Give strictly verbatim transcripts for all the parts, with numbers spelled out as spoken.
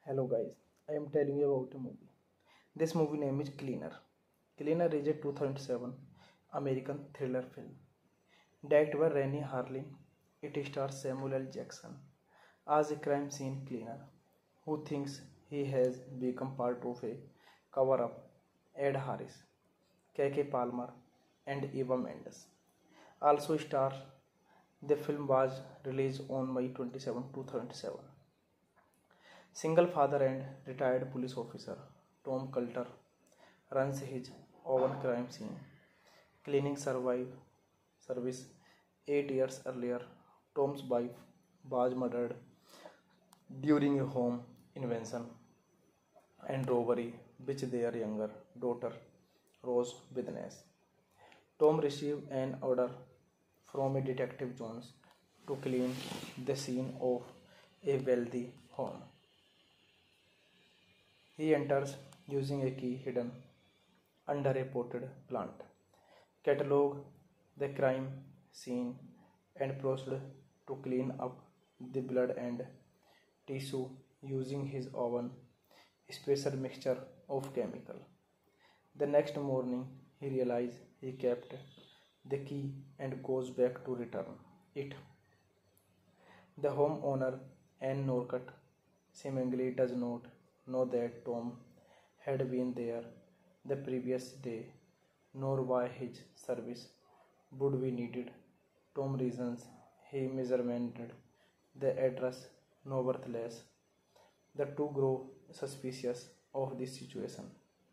Hello guys, I am telling you about a movie. This movie name is Cleaner. Cleaner is a two thousand seven American thriller film. Directed by Rennie Harlin, it stars Samuel L. Jackson as a crime scene cleaner who thinks he has become part of a cover-up. Ed Harris, K K. Palmer, and Eva Mendes also star. The film was released on May twenty-seventh, two thousand seven. Single father and retired police officer Tom Coulter runs his own crime scene cleaning survive service. Eight years earlier, Tom's wife was murdered during a home invasion and robbery which their younger daughter Rose witnessed. Tom received an order from a detective Jones to clean the scene of a wealthy home. He enters using a key hidden under a potted plant, catalog the crime scene, and proceed to clean up the blood and tissue using his own special mixture of chemical. The next morning, he realizes he kept the key and goes back to return it. The homeowner, Anne Norcutt, seemingly does not know that Tom had been there the previous day, nor why his service would be needed. Tom reasons he misremembered the address nevertheless. The two grow suspicious of this situation.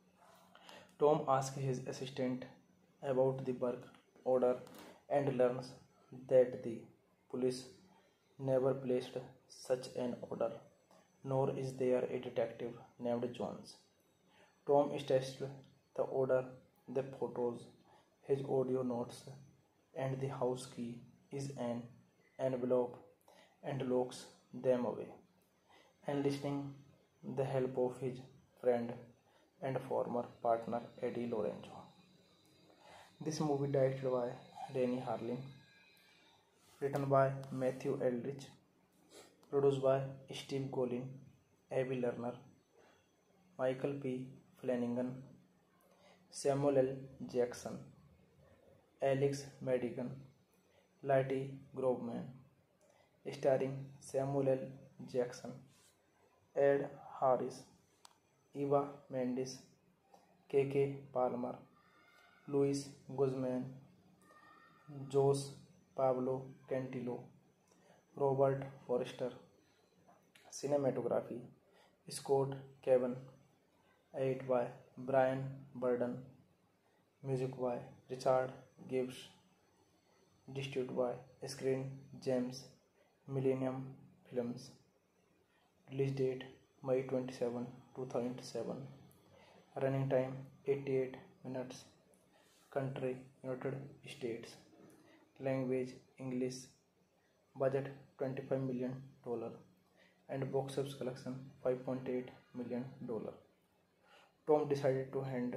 Tom asks his assistant about the work order and learns that the police never placed such an order, nor is there a detective named Jones. Tom tests the order, the photos, his audio notes, and the house key is an envelope and locks them away, enlisting the help of his friend and former partner Eddie Lorenzo. This movie directed by Rennie Harlin, written by Matthew Eldridge, produced by Steve Golin, Abby Lerner, Michael P. Flanagan, Samuel L. Jackson, Alex Madigan, Lottie Groveman, starring Samuel L. Jackson, Ed Harris, Eva Mendes, K K. Palmer, Luis Guzman, Jose Pablo Cantillo, Robert Forster. Cinematography Scott Cavan, edited by Brian Burden, music by Richard Gibbs, distributed by Screen Gems Millennium Films. Release date May twenty-seventh, two thousand seven. Running time eighty-eight minutes. Country United States. Language English. Budget twenty-five million dollars and box office collection five point eight million dollars. Tom decided to hand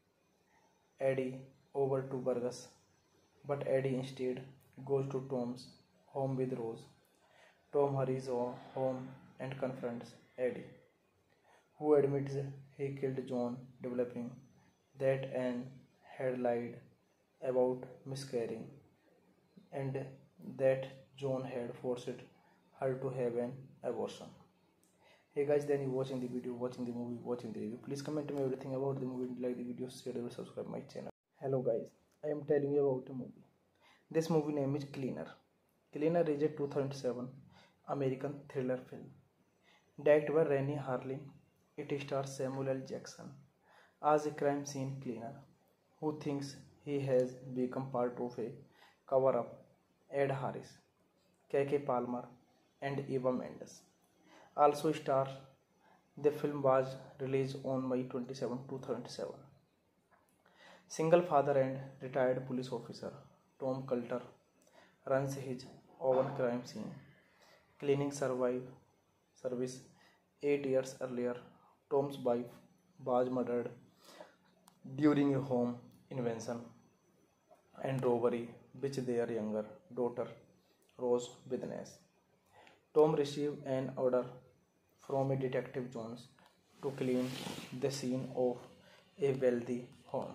Eddie over to Burgess, but Eddie instead goes to Tom's home with Rose. Tom hurries home and confronts Eddie, who admits he killed John, developing that Anne had lied about miscarrying and that John had forced her to have an abortion. Hey guys, then you watching the video, watching the movie, watching the review. Please comment to me everything about the movie, like the video, share and subscribe my channel. Hello guys, I am telling you about a movie. This movie name is Cleaner. Cleaner is a two thousand seven American thriller film. Directed by Rennie Harlin, it stars Samuel L. Jackson as a crime scene cleaner who thinks he has become part of a cover-up. Ed Harris, K K. Palmer, and Eva Mendes also star. The film was released on May twenty-seventh, two thousand seven. Single father and retired police officer Tom Coulter runs his own crime scene cleaning survive service. Eight years earlier, Tom's wife was murdered during a home invasion and robbery which their younger daughter Rose witnessed. Tom received an order from a Detective Jones to clean the scene of a wealthy home.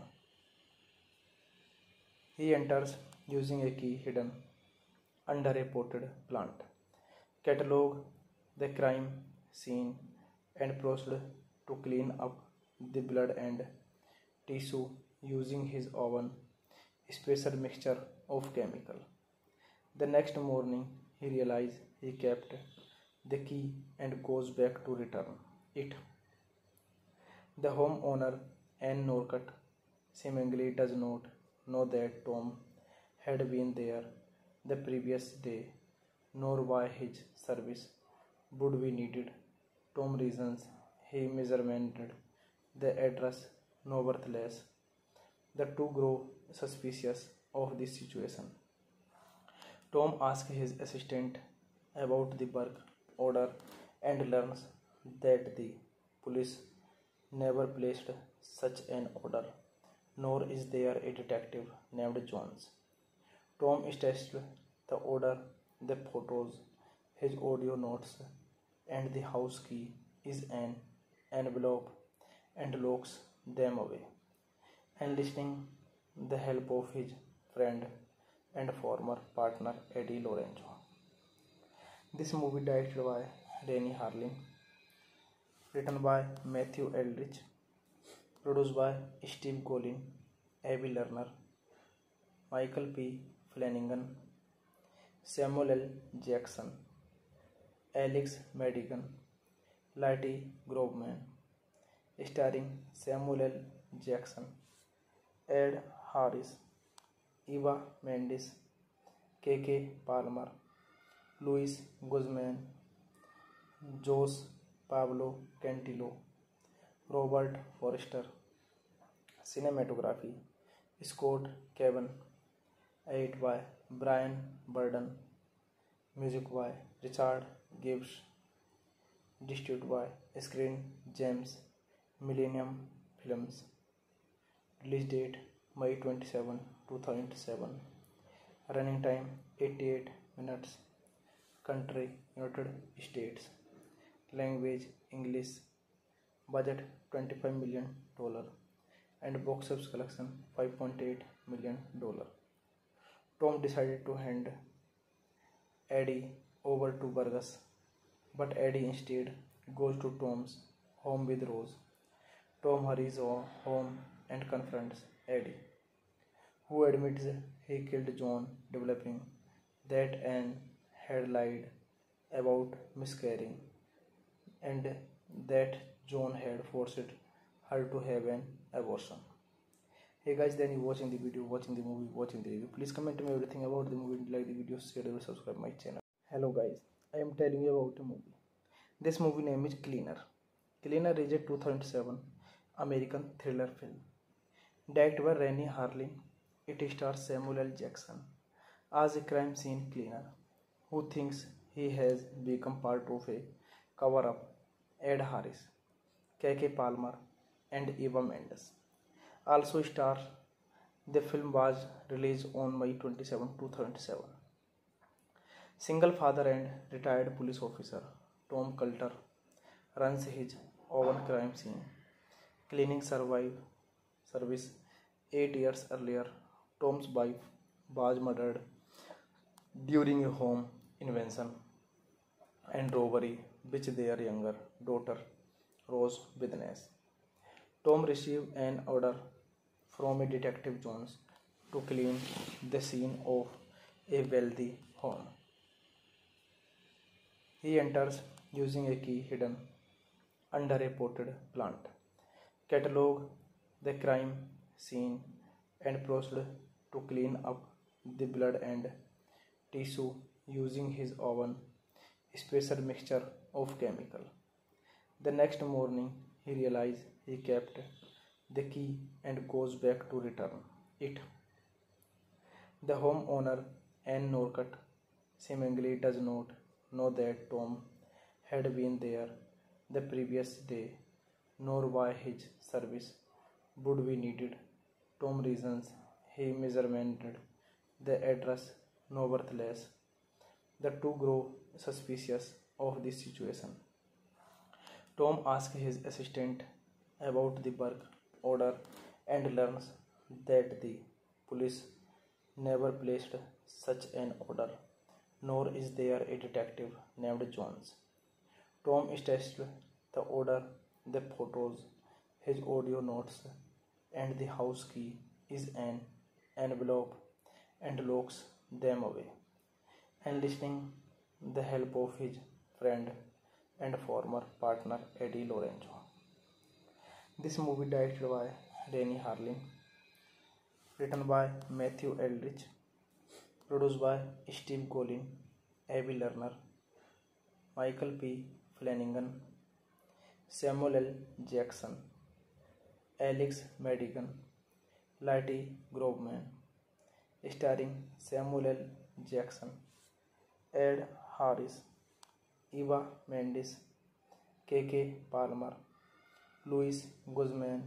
He enters using a key hidden under a potted plant, catalog the crime scene, and proceed to clean up the blood and tissue using his own special mixture of chemical. The next morning, he realizes he kept the key and goes back to return it. The homeowner, Anne Norcutt, seemingly does not know that Tom had been there the previous day, nor why his service would be needed. Tom reasons he misremembered the address, nevertheless. The two grow suspicious of this situation. Tom asks his assistant about the work order and learns that the police never placed such an order, nor is there a detective named Jones. Tom tests the order, the photos, his audio notes, and the house key is an envelope and locks them away, enlisting the help of his friend and former partner Eddie Lorenzo. This movie directed by Rennie Harlin, written by Matthew Eldridge, produced by Steve Golin, Abby Lerner, Michael P. Flanagan, Samuel L. Jackson, Alex Madigan, Lottie Groveman, starring Samuel L. Jackson, Ed Harris, Eva Mendes, K K Palmer, Luis Guzman, Jose Pablo Cantillo, Robert Forster. Cinematography Scott Cavan, edited by Brian Burden, music by Richard Gibbs, distributed by Screen Gems Millennium Films. Release date May twenty-seventh, two thousand seven. Running time eighty-eight minutes. Country United States. Language English. Budget twenty-five million dollars and box office collection five point eight million dollars. Tom decided to hand Eddie over to Burgess, but Eddie instead goes to Tom's home with Rose. Tom hurries home and confronts Eddie, who admits he killed John, developing that Anne had lied about miscarrying and that John had forced her to have an abortion. Hey guys, then you watching the video, watching the movie, watching the review. Please comment to me everything about the movie, like the video, share and subscribe my channel. Hello guys, I am telling you about a movie. This movie name is Cleaner. Cleaner is a two thousand seven American thriller film. Directed by Rennie Harlin, it stars Samuel L. Jackson as a crime scene cleaner who thinks he has become part of a cover-up. Ed Harris, K K Palmer, and Eva Mendes also star. The film was released on May twenty-seventh, two thousand seven. Single father and retired police officer Tom Coulter runs his own crime scene cleaning survive service. Eight years earlier, Tom's wife was murdered during a home invasion and robbery which their younger daughter Rose witnessed. Tom received an order from a Detective Jones to clean the scene of a wealthy home. He enters using a key hidden under a potted plant, catalog the crime scene, and proceed to clean up the blood and tissue using his own special mixture of chemical. The next morning, he realizes he kept the key and goes back to return it. The homeowner, Anne Norcutt, seemingly does not know that Tom had been there the previous day, nor why his service would be needed. Tom reasons he misremembered the address, nevertheless. The two grow suspicious of this situation. Tom asks his assistant about the work order and learns that the police never placed such an order, nor is there a detective named Jones. Tom tests the order, the photos, his audio notes, and the house key is an envelope and locks them away, enlisting the help of his friend and former partner Eddie Lorenzo. This movie directed by Rennie Harlin, written by Matthew Eldridge, produced by Steve Golin, Avi Lerner, Michael P. Flanagan, Samuel L. Jackson, Alex Madigan, Lottie Grobman, starring Samuel L. Jackson, Ed Harris, Eva Mendes, K K Palmer, Luis Guzman,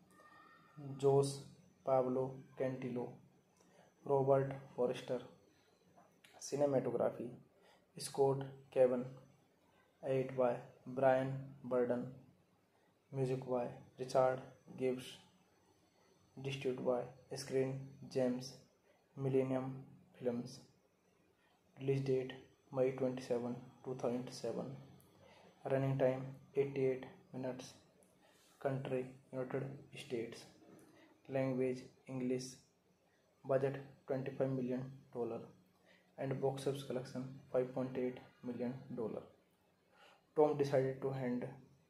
Jose Pablo Cantillo, Robert Forster. Cinematography Scott Cavan, edit by Brian Burden, music by Richard Gibbs, distributed by Screen Gems, Millennium Films. Release date May twenty-seventh, two thousand seven. Running time eighty-eight minutes. Country United States. Language English. Budget twenty-five million dollars and box office collection five point eight million dollars. Tom decided to hand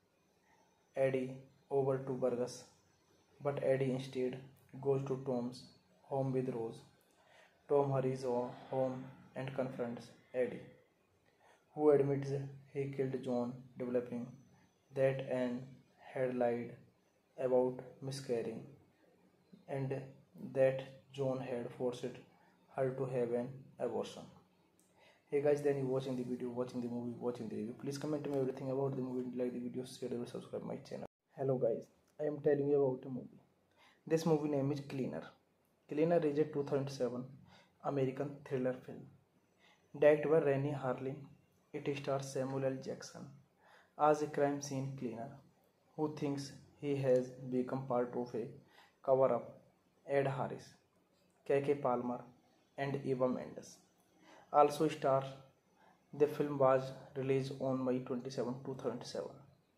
Eddie over to Burgess, but Eddie instead goes to Tom's home with Rose. Tom hurries home and confronts Eddie, who admits he killed John, developing that Anne had lied about miscarrying and that John had forced her to have an abortion. Hey guys, then you watching the video, watching the movie, watching the review. Please comment to me everything about the movie, like the video, share and subscribe my channel. Hello guys, I am telling you about a movie. This movie name is Cleaner. Cleaner is a two thousand seven American thriller film. Directed by Rennie Harlin, it stars Samuel L. Jackson as a crime scene cleaner who thinks he has become part of a cover-up. Ed Harris, K K Palmer, and Eva Mendes also star. The film was released on May twenty-seventh, two thousand seven.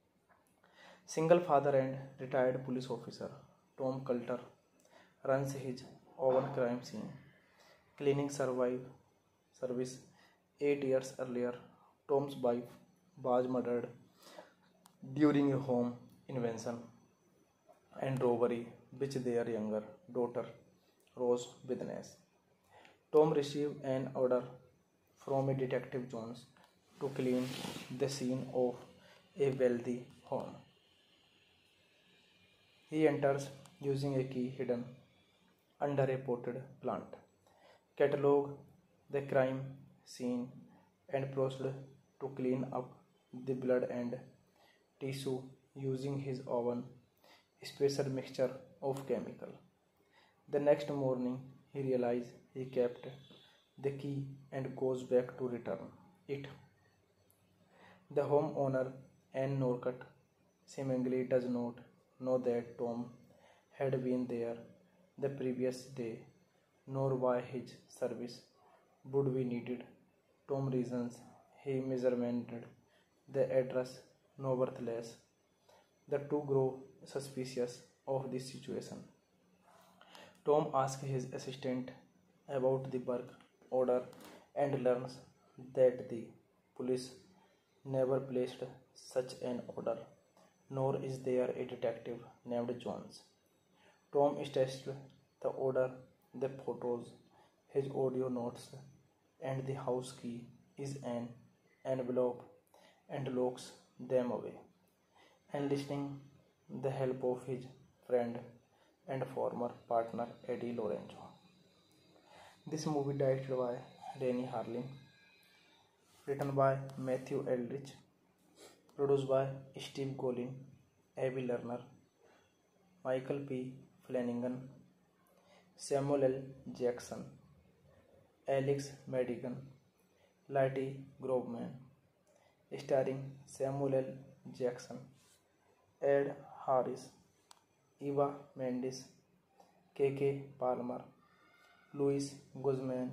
Single father and retired police officer Tom Coulter runs his own crime scene cleaning survive service. Eight years earlier, Tom's wife was murdered during a home invasion and robbery which their younger daughter Rose witnessed. Tom received an order from a detective Jones to clean the scene of a wealthy home. He enters using a key hidden under a potted plant, catalog the crime scene, and proceed to clean up the blood and tissue using his own special mixture of chemical. The next morning, he realizes he kept the key and goes back to return it. The homeowner, Anne Norcutt, seemingly does not know that Tom had been there the previous day, nor why his service would be needed. Tom reasons he misremembered the address. Nevertheless, the two grow suspicious of this situation. Tom asks his assistant about the work order and learns that the police never placed such an order, nor is there a detective named Jones. Tom tests the order, the photos, his audio notes, and the house key is an envelope and locks them away, enlisting the help of his friend and former partner Eddie Lorenzo. This movie directed by Rennie Harlin, written by Matthew Eldridge, produced by Steve Golin, Avi Lerner, Michael P. Flanagan, Samuel L. Jackson, Alex Madigan, Lottie Grobman, starring Samuel L. Jackson, Ed Harris, Eva Mendes, K K Palmer, Luis Guzman,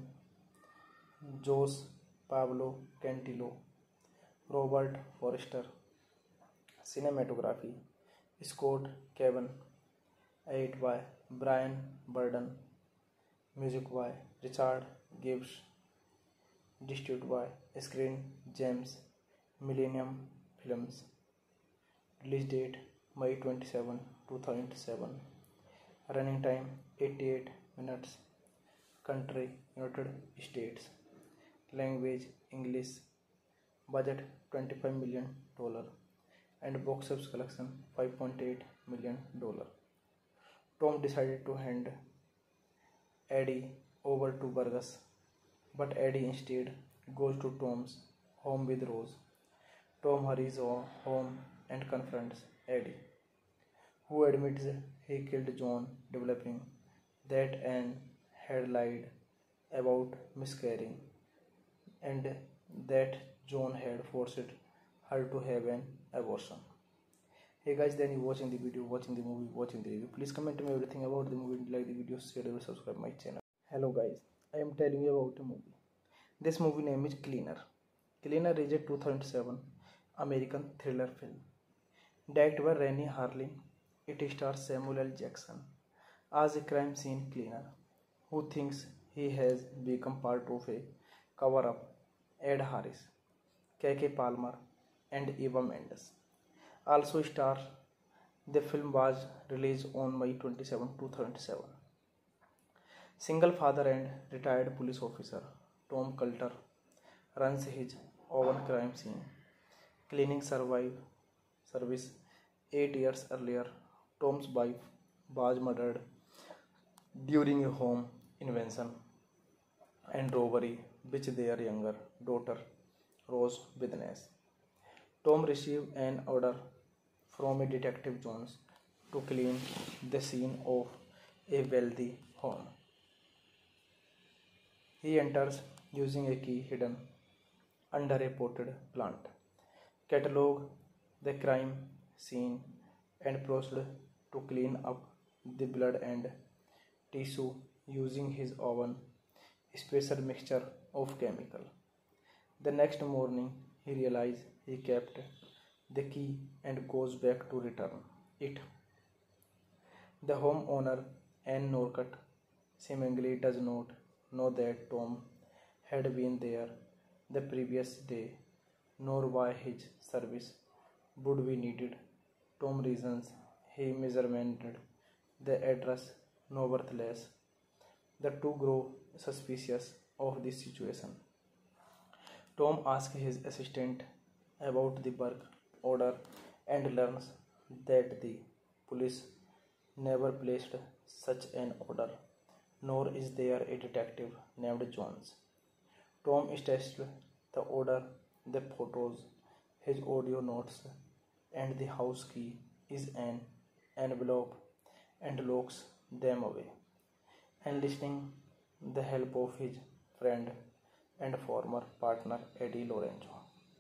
Jose Pablo Cantillo, Robert Forster. Cinematography Scott Cavan, edit by Brian Burden, music by Richard Gibbs, distributed by Screen Gems Millennium Films. Release date May twenty-seventh, two thousand seven. Running time eighty-eight minutes. Country United States. Language English. Budget twenty-five million dollars and box office collection five point eight million dollars. Tom decided to hand Eddie over to Burgess, but Eddie instead goes to Tom's home with Rose. Tom hurries home and confronts Eddie, who admits he killed John, developing that Anne had lied about miscarrying and that John had forced her to have an abortion. Hey guys, then you watching the video, watching the movie, watching the review. Please comment to me everything about the movie, like the video, share and subscribe my channel. Hello guys, I am telling you about a movie. This movie name is Cleaner. Cleaner is a two thousand seven American thriller film. Directed by Rennie Harlin, it stars Samuel L. Jackson as a crime scene cleaner who thinks he has become part of a cover-up. Ed Harris, K K Palmer, and Eva Mendes also star. The film was released on May twenty-seventh, two thousand seven. Single father and retired police officer Tom Coulter runs his own crime scene cleaning survive service. Eight years earlier, Tom's wife was murdered during a home invasion and robbery which their younger daughter Rose witnessed. Tom received an order from a detective Jones to clean the scene of a wealthy home. He enters using a key hidden under a potted plant, catalog the crime scene and proceed to clean up the blood and tissue using his own special mixture of chemical. The next morning, he realizes he kept the key and goes back to return it. The homeowner, Anne Norcutt, seemingly does not know that Tom had been there the previous day, nor why his service would be needed. Tom reasons he misremembered the address, nevertheless. The two grow suspicious of this situation. Tom asks his assistant about the work order and learns that the police never placed such an order, nor is there a detective named Jones. Tom tests the order, the photos, his audio notes, and the house key is an envelope and locks them away, enlisting the help of his friend and former partner Eddie Lorenzo.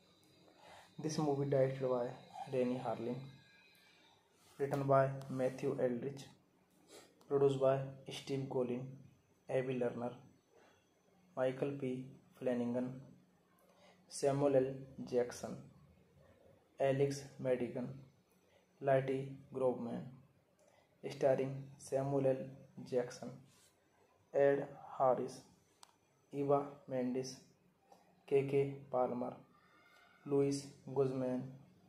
This movie directed by Rennie Harlin, written by Matthew Eldridge, produced by Steve Golin, Abby Lerner, Michael P. Flanagan, Samuel L. Jackson, Alex Madigan, Lottie Groveman, starring Samuel L. Jackson, Ed Harris, Eva Mendes, K K Palmer, Luis Guzman,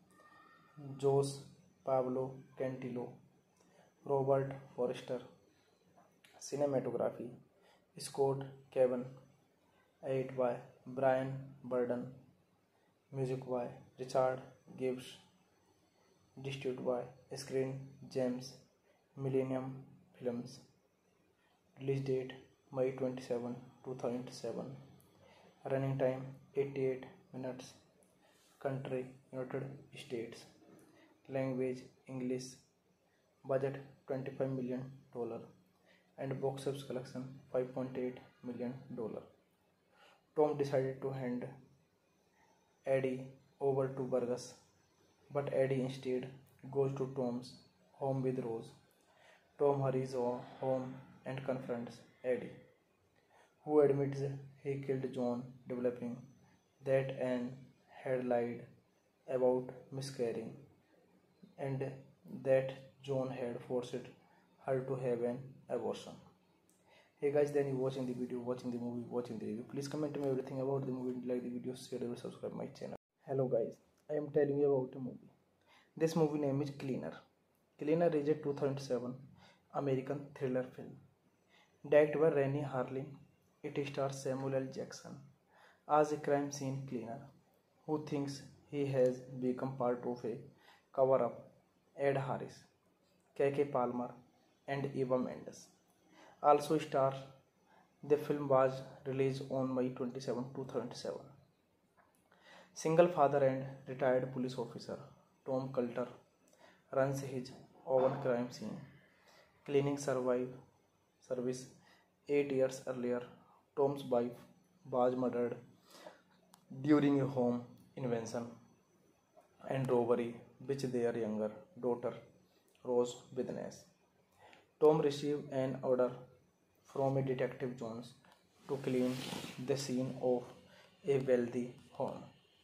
Jose Pablo Cantillo, Robert Forster. Cinematography Scott Cavan, edit by Brian Burden, music by Richard Gibbs, distributed by Screen Gems Millennium Films. Release date May twenty-seventh, two thousand seven. Running time eighty-eight minutes. Country United States. Language English. Budget twenty-five million dollars and box office collection five point eight million dollars. Tom decided to hand Eddie over to Burgess, but Eddie instead goes to Tom's home with Rose. Tom hurries home and confronts Eddie, who admits he killed John, developing that Anne had lied about miscarrying and that John had forced her to have an abortion. Hey guys, then you watching the video, watching the movie, watching the review. Please comment to me everything about the movie, like the video, share and subscribe my channel. Hello guys, I am telling you about a movie. This movie name is Cleaner. Cleaner is a two thousand seven American thriller film. Directed by Rennie Harlin, it stars Samuel L. Jackson as a crime scene cleaner who thinks he has become part of a cover-up. Ed Harris, Keke Palmer, and Eva Mendes also star. The film was released on May twenty-seventh, two thousand seven. Single father and retired police officer Tom Coulter runs his own crime scene cleaning survive service. Eight years earlier, Tom's wife was murdered during a home invasion and robbery which their younger daughter Rose witnessed. Tom received an order from a detective Jones to clean the scene of a wealthy home.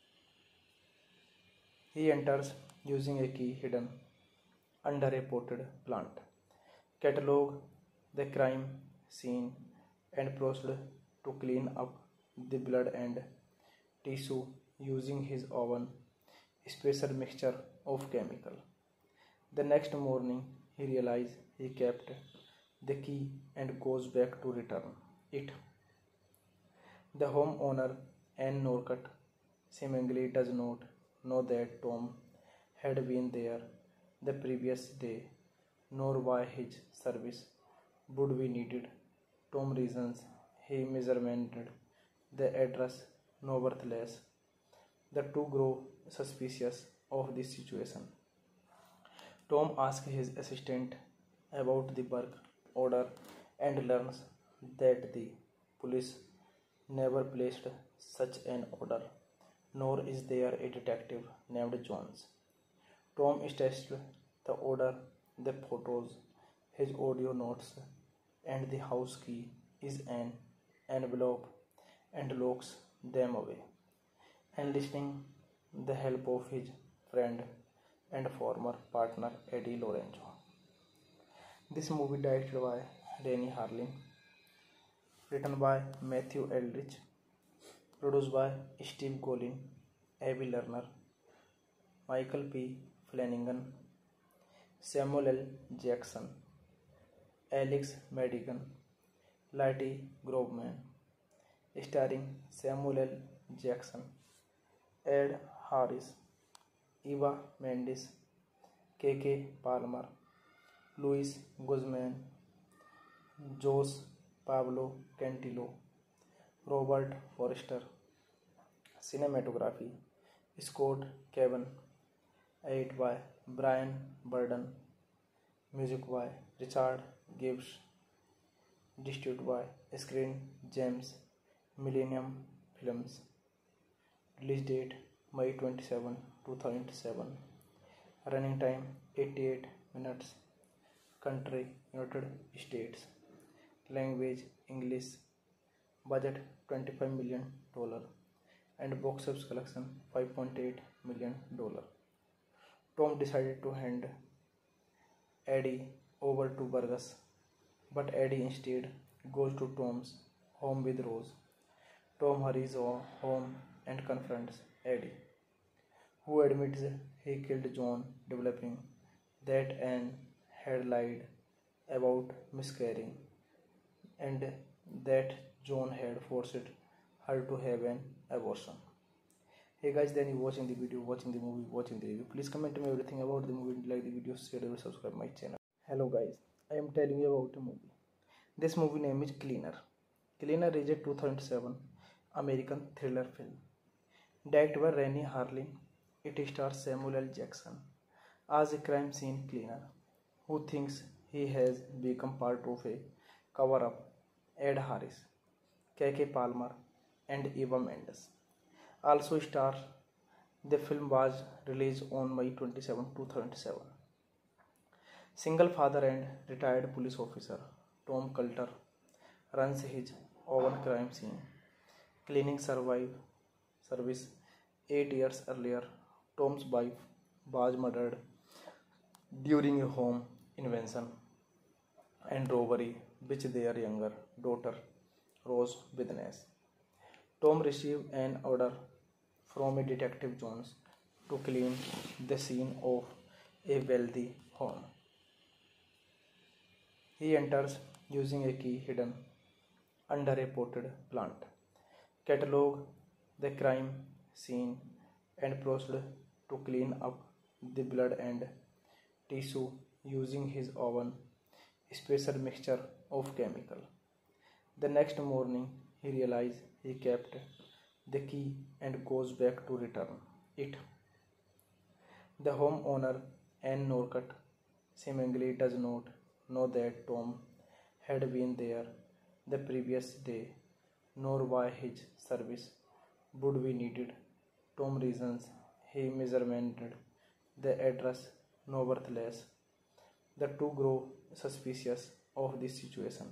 He enters using a key hidden under a potted plant, catalog the crime scene, and proceed to clean up the blood and tissue using his own special mixture of chemical. The next morning, he realizes he kept the key and goes back to return it. The homeowner, Anne Norcutt, seemingly does not know that Tom had been there the previous day, nor why his service would be needed. Tom reasons he misremembered the address, nevertheless. The two grow suspicious of this situation. Tom asks his assistant about the work order and learns that the police never placed such an order, nor is there a detective named Jones. Tom tests the order, the photos, his audio notes, and the house key is an envelope and locks them away, enlisting the help of his friend and former partner Eddie Lorenzo. This movie directed by Rennie Harlin, written by Matthew Eldridge, produced by Steve Golin, Abby Lerner, Michael P. Flanagan, Samuel L. Jackson, Alex Madigan, Lottie Groveman, starring Samuel L. Jackson, Ed Harris, Eva Mendes, K K Palmer, Luis Guzman, Jose Pablo Cantillo, Robert Forster. Cinematography Scott Cavan, edited by Brian Burden, music by Richard Gibbs, distributed by Screen Gems Millennium Films. Release date May twenty-seventh, two thousand seven. Running time eighty-eight minutes. Country United States. Language English. Budget twenty-five million dollars and box office collection five point eight million dollars. Tom decided to hand Eddie over to Burgess, but Eddie instead goes to Tom's home with Rose. Tom hurries home and confronts Eddie, who admits he killed John, developing that Anne had lied about miscarrying and that John had forced her to have an abortion. Hey guys, then you watching the video, watching the movie, watching the review. Please comment to me everything about the movie, like the video, share and subscribe my channel. Hello guys, I am telling you about a movie. This movie name is Cleaner. Cleaner is a two thousand seven American thriller film. Directed by Rennie Harlin, it stars Samuel L. Jackson as a crime scene cleaner who thinks he has become part of a cover-up. Ed Harris, K K Palmer, and Eva Mendes also star. The film was released on May twenty-seventh, two thousand seven. Single father and retired police officer Tom Coulter runs his own crime scene cleaning survive service. Eight years earlier, Tom's wife was murdered during a home invasion and robbery which their younger daughter Rose witnessed. Tom received an order from a detective Jones to clean the scene of a wealthy home. He enters using a key hidden under a potted plant, catalog the crime scene, and proceed to clean up the blood and tissue using his own special mixture of chemical. The next morning, he realizes he kept the key and goes back to return it. The homeowner, Anne Norcutt, seemingly does not know that Tom had been there the previous day, nor why his service would be needed. Tom reasons he misremembered the address nevertheless. The two grow suspicious of this situation.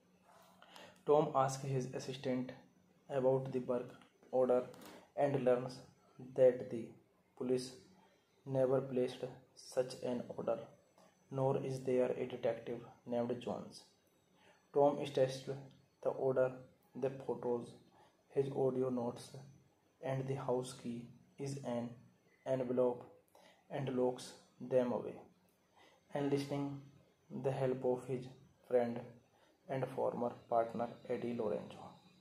Tom asks his assistant about the work order and learns that the police never placed such an order, nor is there a detective named Jones. Tom tests the order, the photos, his audio notes, and the house key is an envelope and locks them away, enlisting the help of his friend and former partner Eddie Lorenzo.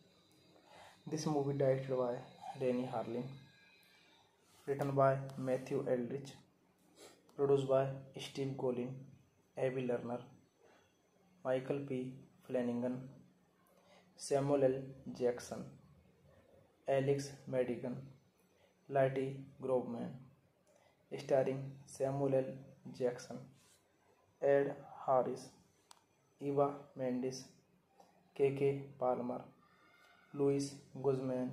This movie directed by Rennie Harlin, written by Matthew Eldridge, produced by Steve Golin, Avi Lerner, Michael P. Flanagan, Samuel L. Jackson, Alex Madigan, Lottie Groveman, starring Samuel L. Jackson, Ed Harris, Eva Mendes, K K Palmer, Luis Guzman,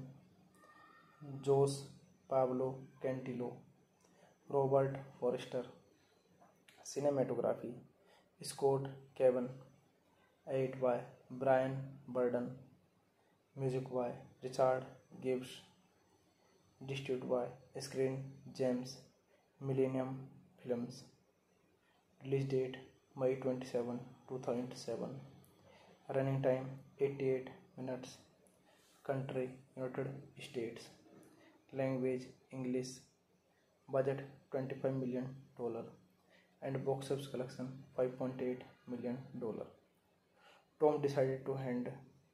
Jose Pablo Cantillo, Robert Forster. Cinematography Scott Cavan, edit by Brian Burden, music by Richard Gibbs, distributed by Screen Gems Millennium Films. Release date May twenty-seventh, two thousand seven. Running time eighty-eight minutes. Country United States. Language English. Budget twenty-five million dollars and box office collection five point eight million dollars. Tom decided to hand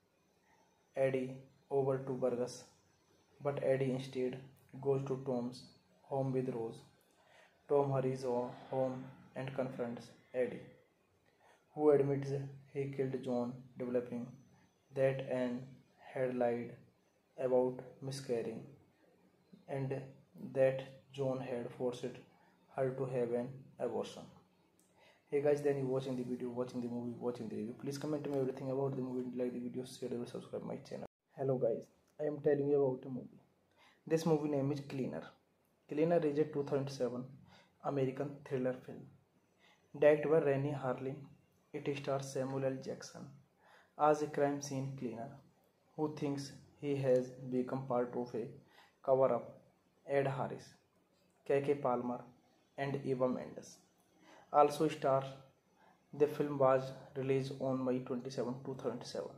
Eddie over to Burgess, but Eddie instead goes to Tom's home with Rose. Tom hurries home and confronts Eddie, who admits he killed John, developing that Anne had lied about miscarrying and that John had forced her to have an abortion. Hey guys, then you watching the video, watching the movie, watching the review. Please comment to me everything about the movie, like the video, share and subscribe my channel. Hello guys, I am telling you about a movie. This movie name is Cleaner. Cleaner is a two thousand seven American thriller film. Directed by Rennie Harlin, it stars Samuel L. Jackson as a crime scene cleaner who thinks he has become part of a cover-up. Ed Harris, K K Palmer, and Eva Mendes also star. The film was released on May twenty-seventh, two thousand seven.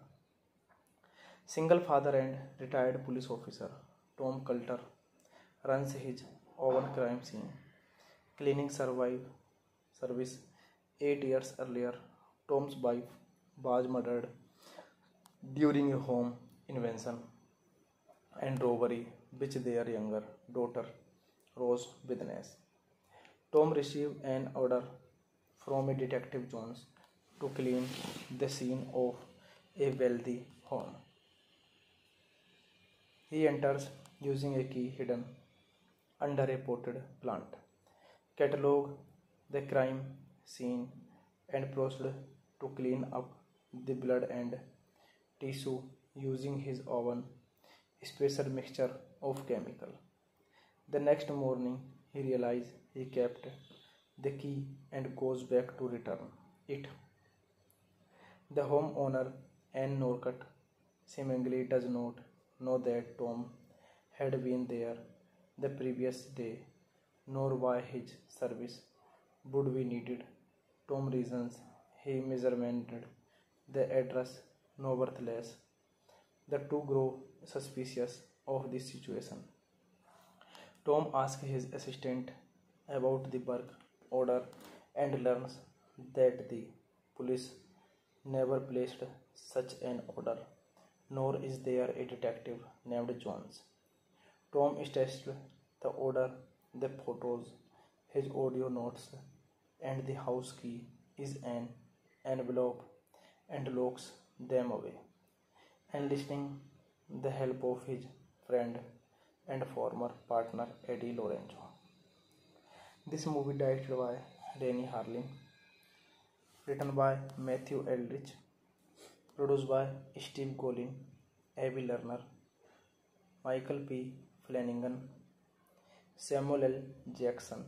Single father and retired police officer Tom Coulter runs his own crime scene cleaning survive service. Eight years earlier, Tom's wife was murdered during a home invasion and robbery which their younger daughter Rose witnessed. Tom received an order from a detective Jones to clean the scene of a wealthy home. He enters using a key hidden under a potted plant, catalog the crime scene, and proceed to clean up the blood and tissue using his own special mixture of chemical. The next morning, he realizes he kept the key and goes back to return it. The homeowner, Anne Norcutt, seemingly does not know that Tom had been there the previous day, nor why his service would be needed. Tom reasons he misremembered the address, nevertheless. The two grow suspicious of this situation. Tom asks his assistant about the work order and learns that the police never placed such an order, nor is there a detective named Jones. Tom tests the order, the photos, his audio notes, and the house key is an envelope and locks them away, enlisting the help of his friend and former partner Eddie Lorenzo. This movie directed by Rennie Harlin, written by Matthew Eldridge, produced by Steve Golin, Abby Lerner, Michael P. Flanagan, Samuel L. Jackson,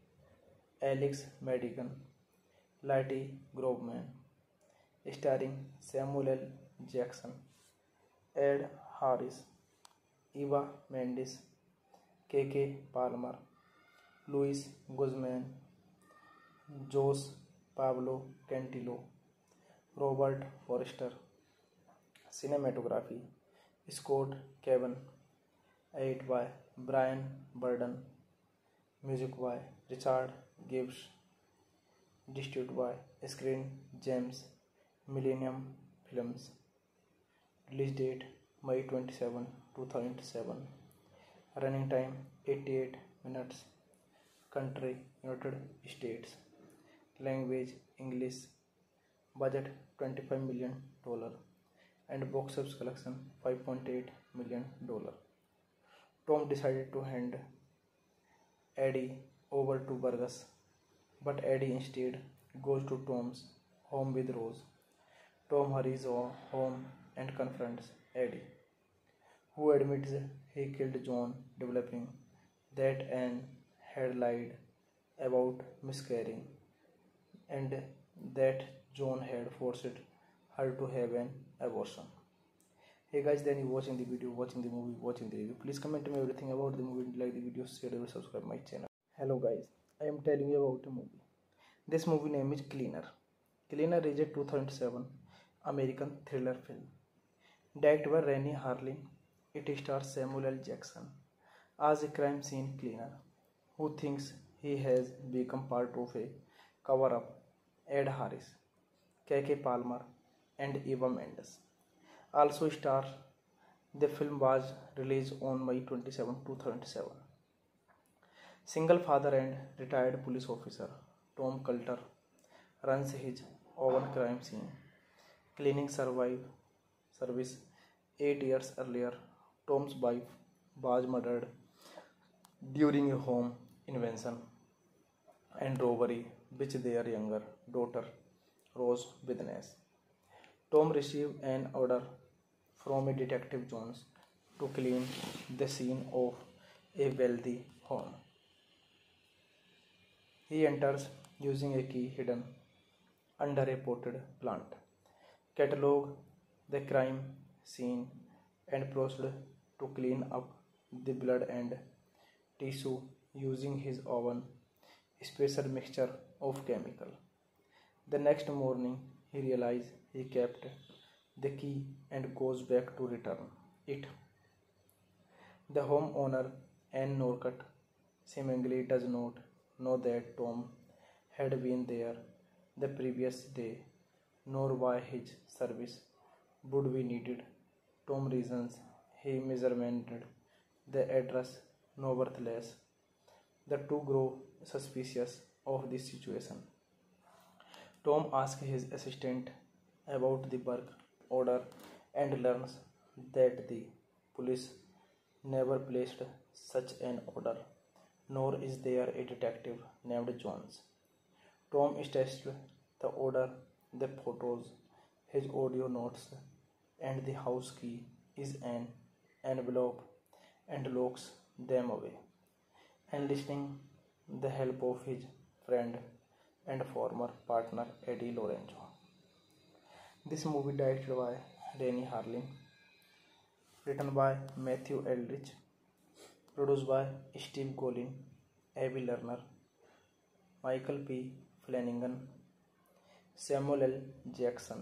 Alex Madigan, Lottie Groveman, starring Samuel L. Jackson, Ed Harris, Eva Mendes, K K Palmer, Luis Guzman, Jose Pablo Cantillo, Robert Forster. Cinematography Scott Cavan, edited by Brian Burden, music by Richard Gibbs, distributed by Screen Gems Millennium Films. Release date May twenty-seventh, two thousand seven. Running time eighty-eight minutes. Country United States. Language English. Budget twenty-five million dollars and box office collection five point eight million dollars. Tom decided to hand Eddie over to Burgess, but Eddie instead goes to Tom's home with Rose. Tom hurries home and confronts Eddie, who admits he killed John, developing that Anne had lied about miscarrying and that John had forced her to have an abortion. Hey guys, then you watching the video, watching the movie, watching the review. Please comment to me everything about the movie, like the video, share and subscribe my channel. Hello guys, I am telling you about a movie. This movie name is Cleaner. Cleaner is a two thousand seven American thriller film. Directed by Rennie Harlin, it stars Samuel L. Jackson as a crime scene cleaner who thinks he has become part of a cover-up. Ed Harris, K K Palmer, and Eva Mendes also star. The film was released on May twenty-seventh, two thousand seven. Single father and retired police officer Tom Coulter runs his own crime scene cleaning survive service. Eight years earlier, Tom's wife was murdered during a home invasion and robbery which their younger daughter Rose witnessed. Tom received an order from a detective Jones to clean the scene of a wealthy home. He enters using a key hidden under a potted plant, catalog the crime scene, and proceed to clean up the blood and tissue using his own special mixture of chemical. The next morning, he realizes he kept the key and goes back to return it. The homeowner, Anne Norcutt, seemingly does not know that Tom had been there the previous day, nor why his service would be needed. Tom reasons he misremembered the address, nevertheless. The two grow suspicious of this situation. Tom asks his assistant about the work order and learns that the police never placed such an order, nor is there a detective named Jones. Tom tests the order, the photos, his audio notes, and the house key is an envelope and locks them away, enlisting the help of his friend and former partner Eddie Lorenzo. This movie directed by Rennie Harlin, written by Matthew Eldridge, produced by Steve Golin, Abby Lerner, Michael P. Flanagan, Samuel L. Jackson,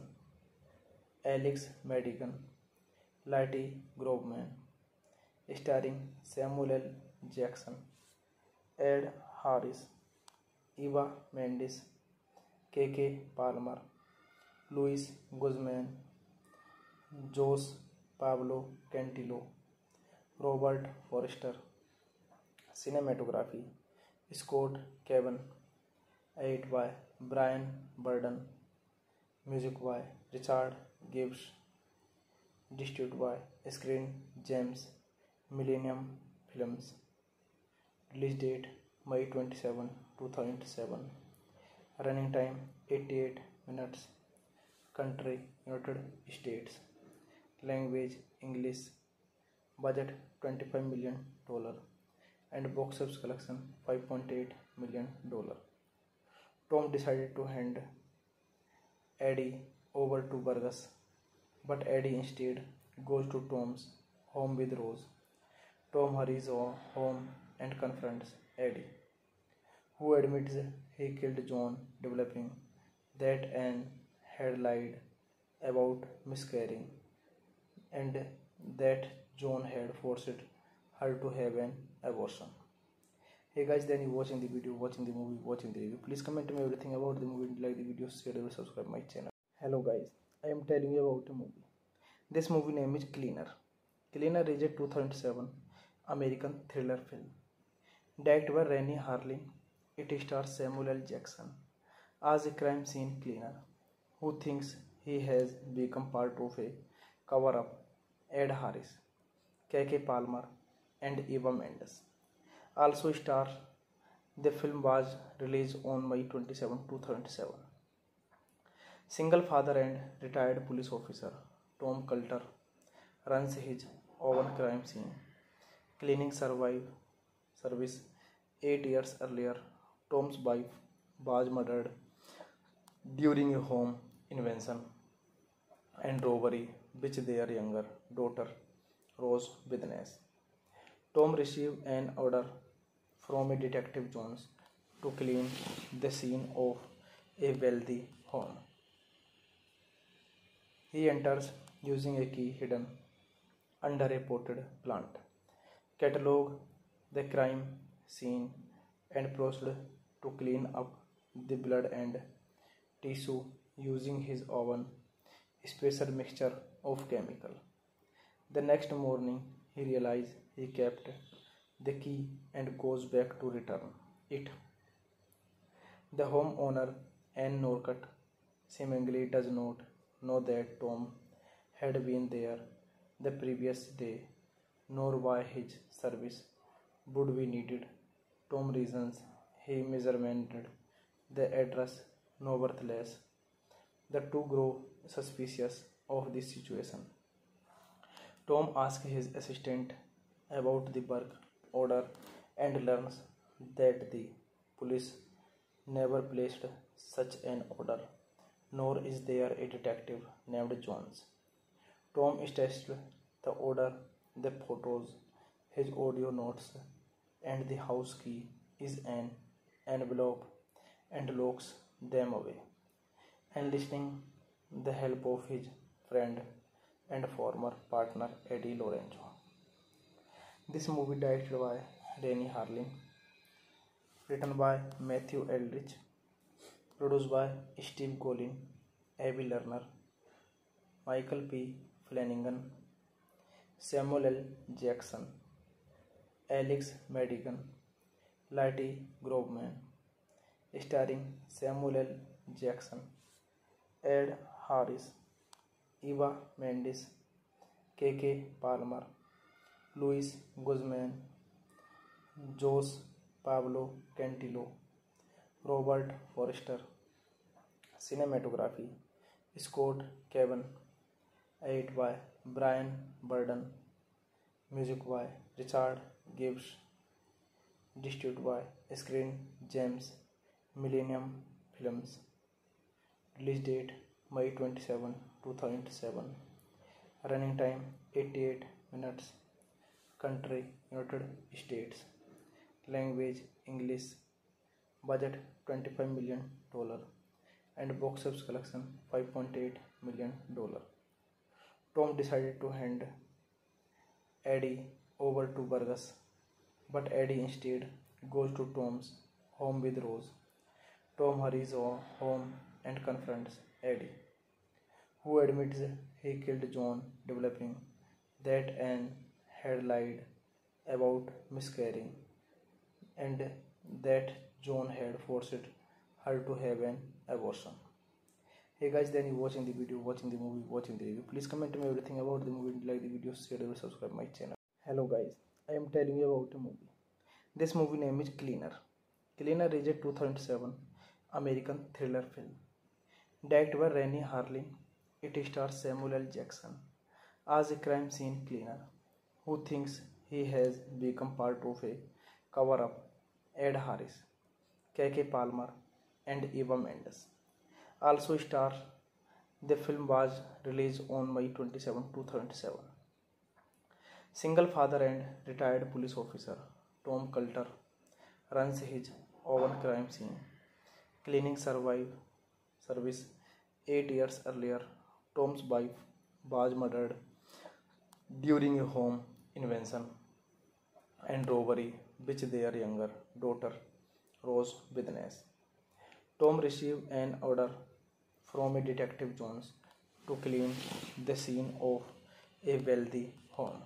Alex Madigan, Lottie Grobman, starring Samuel L. Jackson, Ed Harris, Eva Mendes, K K Palmer, Luis Guzman, Jose Pablo Cantillo, Robert Forster. Cinematography Scott Cavan, edited by Brian Burden, music by Richard Gibbs, distributed by Screen Gems Millennium Films. Release date May twenty-seventh, two thousand seven. Running time eighty-eight minutes. Country United States. Language English. Budget twenty-five million dollars and box office collection five point eight million dollars. Tom decided to hand Eddie over to Burgess, but Eddie instead goes to Tom's home with Rose. Tom hurries home and confronts Eddie, who admits he killed John, developing that Anne had lied about miscarrying and that John had forced her to have an abortion. Hey guys, then you watching the video, watching the movie, watching the review. Please comment to me everything about the movie, like the video, share and subscribe my channel. Hello guys, I am telling you about a movie. This movie name is Cleaner. Cleaner is a two thousand seven American thriller film. Directed by Rennie Harlin, it stars Samuel L. Jackson as a crime scene cleaner who thinks he has become part of a cover-up. Ed Harris, K K Palmer, and Eva Mendes also star. The film was released on May twenty-seventh, two thousand seven. Single father and retired police officer Tom Coulter runs his own crime scene cleaning survive service. Eight years earlier, Tom's wife was murdered during a home invasion and robbery which their younger daughter Rose witnessed. Tom received an order from a detective Jones to clean the scene of a wealthy home. He enters using a key hidden under a potted plant, catalog the crime scene and proceed to clean up the blood and tissue using his own special mixture of chemical. The next morning, he realizes he kept the key and goes back to return it. The homeowner, Anne Norcutt, seemingly does not know that Tom had been there the previous day, nor why his service would be needed. Tom reasons he misremembered the address. Nevertheless, the two grow suspicious of this situation. Tom asks his assistant about the work order and learns that the police never placed such an order, nor is there a detective named Jones. Tom tests the order, the photos, his audio notes, and the house key is an envelope and locks them away, enlisting the help of his friend and former partner Eddie Lorenzo. This movie directed by Rennie Harlin, written by Matthew Eldridge, produced by Steve Golin, Abby Lerner, Michael P. Flanagan, Samuel L. Jackson, Alex Madigan, Lottie Grobman, starring Samuel L. Jackson, Ed Harris, Eva Mendes, K K Palmer, Luis Guzman, Jose Pablo Cantillo, Robert Forster. Cinematography Scott Cavan, edited by Brian Burden, music by Richard Gibbs, distributed by Screen Gems Millennium Films. Release date May twenty-seventh, two thousand seven. Running time eighty-eight minutes. Country United States. Language English. Budget twenty-five million dollars and box office collection five point eight million dollars. Tom decided to hand Eddie over to Burgess, but Eddie instead goes to Tom's home with Rose. Tom hurries home and confronts Eddie, who admits he killed John, developing that Anne had lied about miscarrying and that John had forced her to have an abortion. Hey guys, then you watching the video, watching the movie, watching the review. Please comment me everything about the movie, like the video, share and subscribe my channel. Hello guys, I am telling you about a movie. This movie name is Cleaner. Cleaner is a two thousand seven American thriller film. Directed by Rennie Harlin, it stars Samuel L. Jackson as a crime scene cleaner who thinks he has become part of a cover-up. Ed Harris, Keke Palmer, and Eva Mendes also star. The film was released on May twenty-seventh, two thousand seven. Single father and retired police officer Tom Coulter runs his own crime scene cleaning survive service. Eight years earlier, Tom's wife was murdered during a home invasion and robbery which their younger daughter Rose witnessed. Tom received an order from a detective Jones to clean the scene of a wealthy home.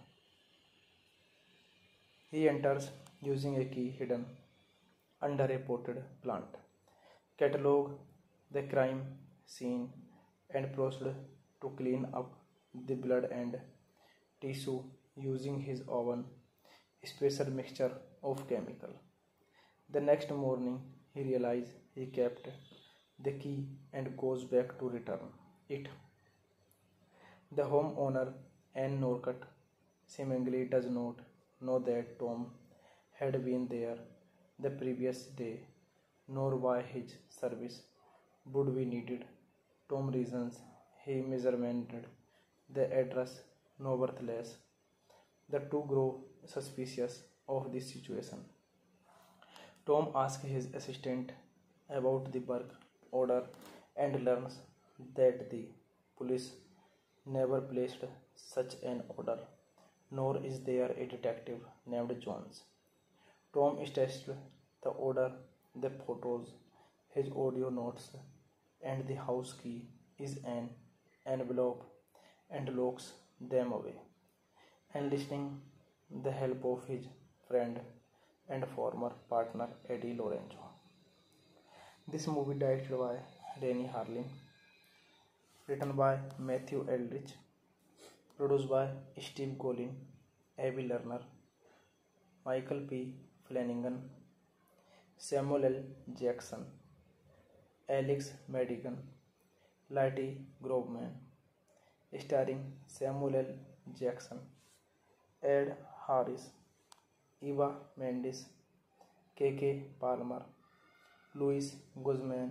He enters using a key hidden under a potted plant, catalog the crime scene, and proceed to clean up the blood and tissue using his own special mixture of chemical. The next morning, he realizes he kept the key and goes back to return it. The homeowner, Anne Norcutt, seemingly does not know that Tom had been there the previous day, nor why his service would be needed. Tom reasons he misremembered the address. Nevertheless, the two grow suspicious of this situation. Tom asks his assistant about the work order and learns that the police never placed such an order, nor is there a detective named Jones. Tom tests the order, the photos, his audio notes, and the house key is an envelope and locks them away, enlisting the help of his friend and former partner Eddie Lorenzo. This movie directed by Rennie Harlin, written by Matthew Eldridge, produced by Steve Golin, Abby Lerner, Michael P. Flanagan, Samuel L. Jackson, Alex Madigan, Lottie Groveman, starring Samuel L. Jackson, Ed Harris, Eva Mendes, Keke Palmer, Luis Guzman,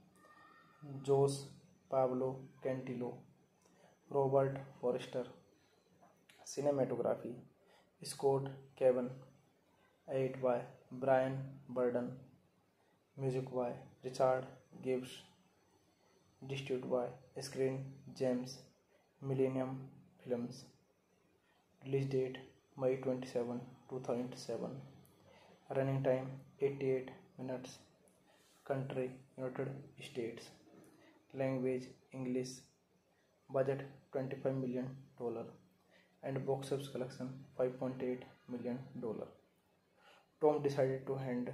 Jose Pablo Cantillo, Robert Forster. Cinematography Scott Cavan, edited by Brian Burden, music by Richard Gibbs, distributed by Screen Gems Millennium Films. Release date May twenty-seventh, two thousand seven. Running time eighty-eight minutes. Country United States. Language English. Budget twenty-five million dollars and box office collection five point eight million dollars. Tom decided to hand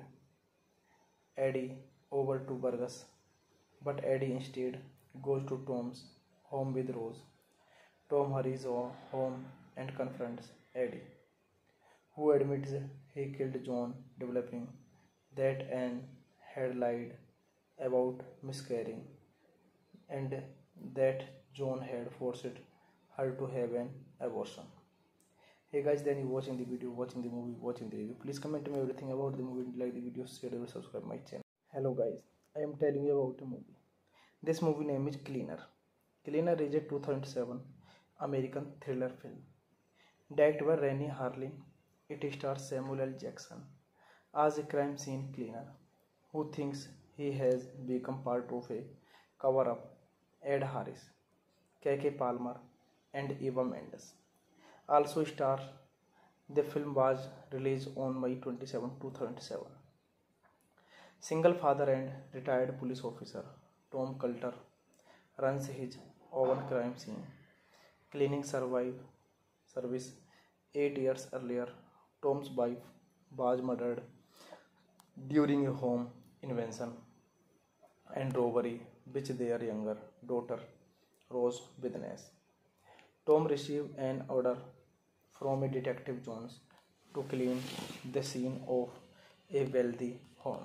Eddie over to Burgess, but Eddie instead goes to Tom's home with Rose. Tom hurries home and confronts Eddie, who admits he killed John, developing that Anne had lied about miscarrying and that John had forced her to have an abortion. Hey guys, then you watching the video, watching the movie, watching the review. Please comment me everything about the movie, like the video, share and subscribe my channel. Hello guys, I am telling you about a movie. This movie name is Cleaner. Cleaner is a two thousand seven American thriller film. Directed by Rennie Harlin, it stars Samuel L. Jackson as a crime scene cleaner who thinks he has become part of a cover-up. Ed Harris, Keke Palmer, and Eva Mendes also star. The film was released on May twenty-seventh, two thousand seven. Single father and retired police officer Tom Coulter runs his own crime scene cleaning survive service. Eight years earlier, Tom's wife was murdered during a home invasion and robbery which their younger daughter Rose witnessed. Tom received an order from a detective Jones to clean the scene of a wealthy home.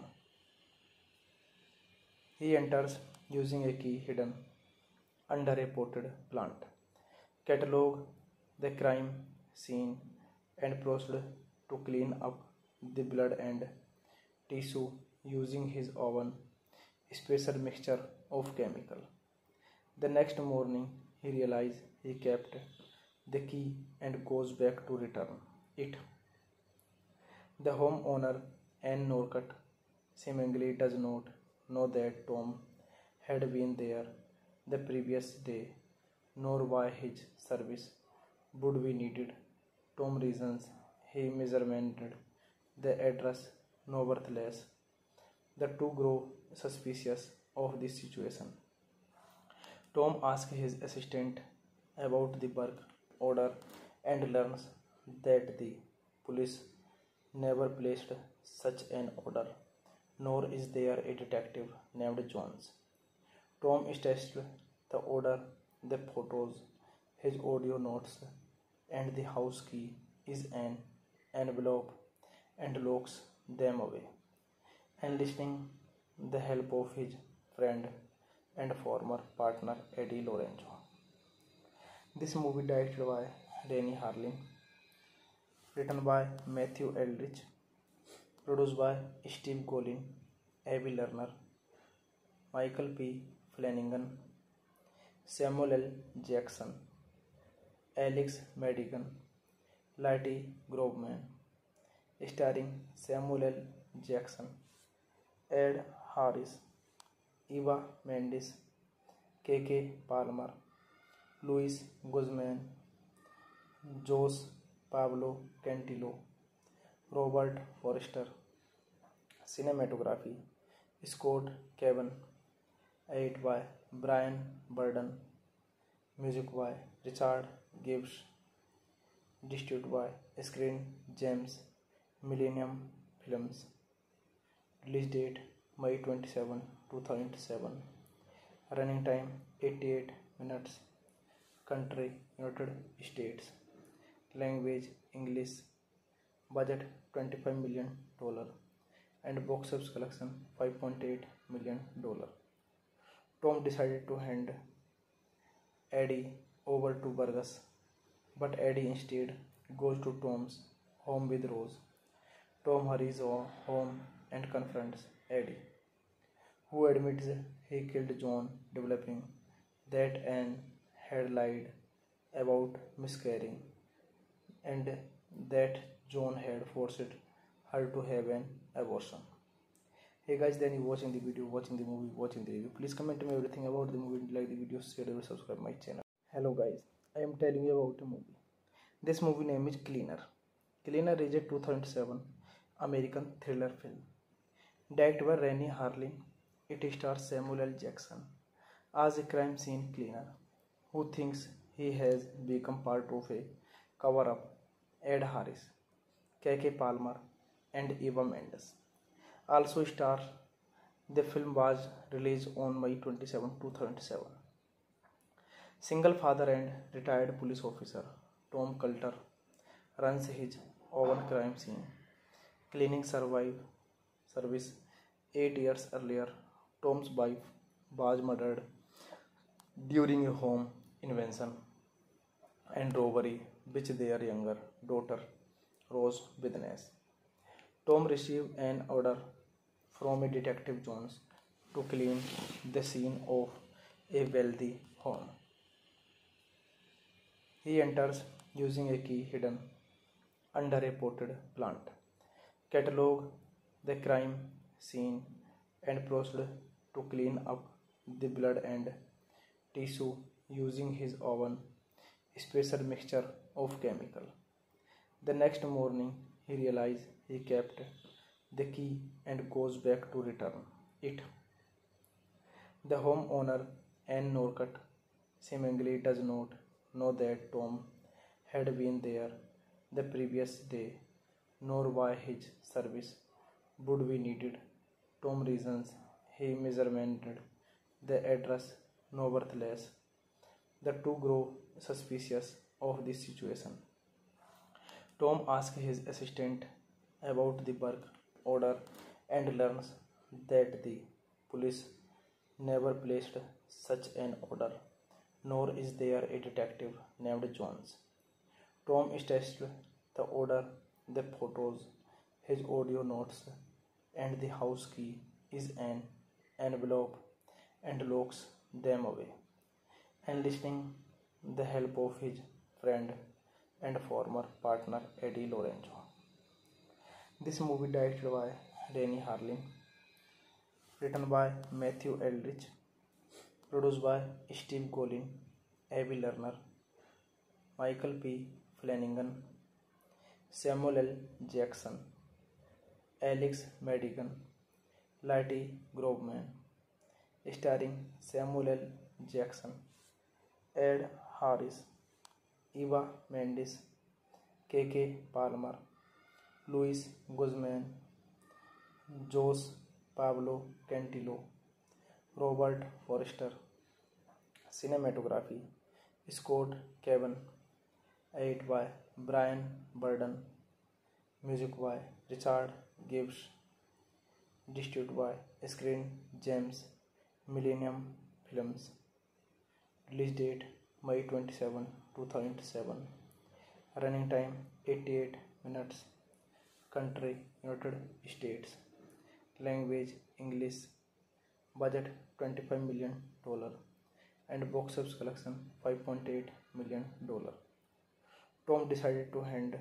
He enters using a key hidden under a potted plant, catalog the crime scene, and proceed to clean up the blood and tissue using his own special mixture of chemical. The next morning, he realizes he kept the key and goes back to return it. The homeowner, Ann Norcutt, seemingly does not know that Tom had been there the previous day, nor why his service would be needed. Tom reasons he misremembered the address, nevertheless. The two grow suspicious of this situation. Tom asks his assistant about the work order and learns that the police never placed such an order, nor is there a detective named Jones. Tom tests the order, the photos, his audio notes, and the house key is an envelope and locks them away, enlisting the help of his friend and former partner Eddie Lorenzo. This movie directed by Rennie Harlin, written by Matthew Eldridge, produced by Steve Golin, Abby Lerner, Michael P. Flanagan, Samuel L. Jackson, Alex Madigan, Lottie Groveman, starring Samuel L. Jackson, Ed Harris, Eva Mendes, Keke Palmer, Luis Guzman, Jose Pablo Cantillo, Robert Forster. Cinematography Scott Cavan, edited by Brian Burden, music by Richard Gibbs, distributed by Screen Gems Millennium Films. Release date May twenty-seventh, two thousand seven. Running time eighty-eight minutes. Country United States. Language English. Budget twenty-five million dollars and box office collection five point eight million dollars. Tom decided to hand Eddie over to Burgess, but Eddie instead goes to Tom's home with Rose. Tom hurries home and confronts Eddie, who admits he killed John, developing that Anne had lied about miscarrying and that John had forced her to have an abortion. Hey guys, then you watching the video, watching the movie, watching the review. Please comment me everything about the movie, like the video, share and subscribe my channel. Hello guys, I am telling you about a movie. This movie name is Cleaner. Cleaner is a two thousand seven American thriller film. Directed by Rennie Harlin, it stars Samuel L. Jackson as a crime scene cleaner who thinks he has become part of a cover-up. Ed Harris, Keke Palmer, and Eva Mendes also star. The film was released on May twenty-seventh, two thousand seven. Single father and retired police officer Tom Coulter runs his own crime scene cleaning survive service. Eight years earlier, Tom's wife was murdered during a home invasion and robbery which their younger daughter Rose witness. Tom received an order from a detective Jones to clean the scene of a wealthy home. He enters using a key hidden under a potted plant, catalog the crime scene, and proceed to clean up the blood and tissue using his own special mixture of chemical. The next morning, he realizes he kept the key and goes back to return it. The homeowner, Anne Norcutt, seemingly does not know that Tom had been there the previous day, nor why his service would be needed. Tom reasons he misremembered the address, nevertheless. The two grow suspicious of this situation. Tom asks his assistant about the work order and learns that the police never placed such an order, nor is there a detective named Jones. Tom tests the order, the photos, his audio notes, and the house key is an envelope and locks them away, enlisting the help of his friend and former partner Eddie Lorenzo. This movie directed by Rennie Harlin, written by Matthew Eldridge, produced by Steve Golin, Abby Lerner, Michael P. Flanagan, Samuel L. Jackson, Alex Madigan, Lottie Groveman, starring Samuel L. Jackson, Ed Harris, Eva Mendes, K K Palmer, Luis Guzman, Jose Pablo Cantillo, Robert Forster. Cinematography Scott Cavan, edited by Brian Burden, music by Richard Gibbs, distributed by Screen Gems Millennium Films. Release date May twenty-seventh, two thousand seven. Running time eighty-eight minutes. Country United States. Language English. Budget twenty-five million dollars and box office collection five point eight million dollars. Tom decided to hand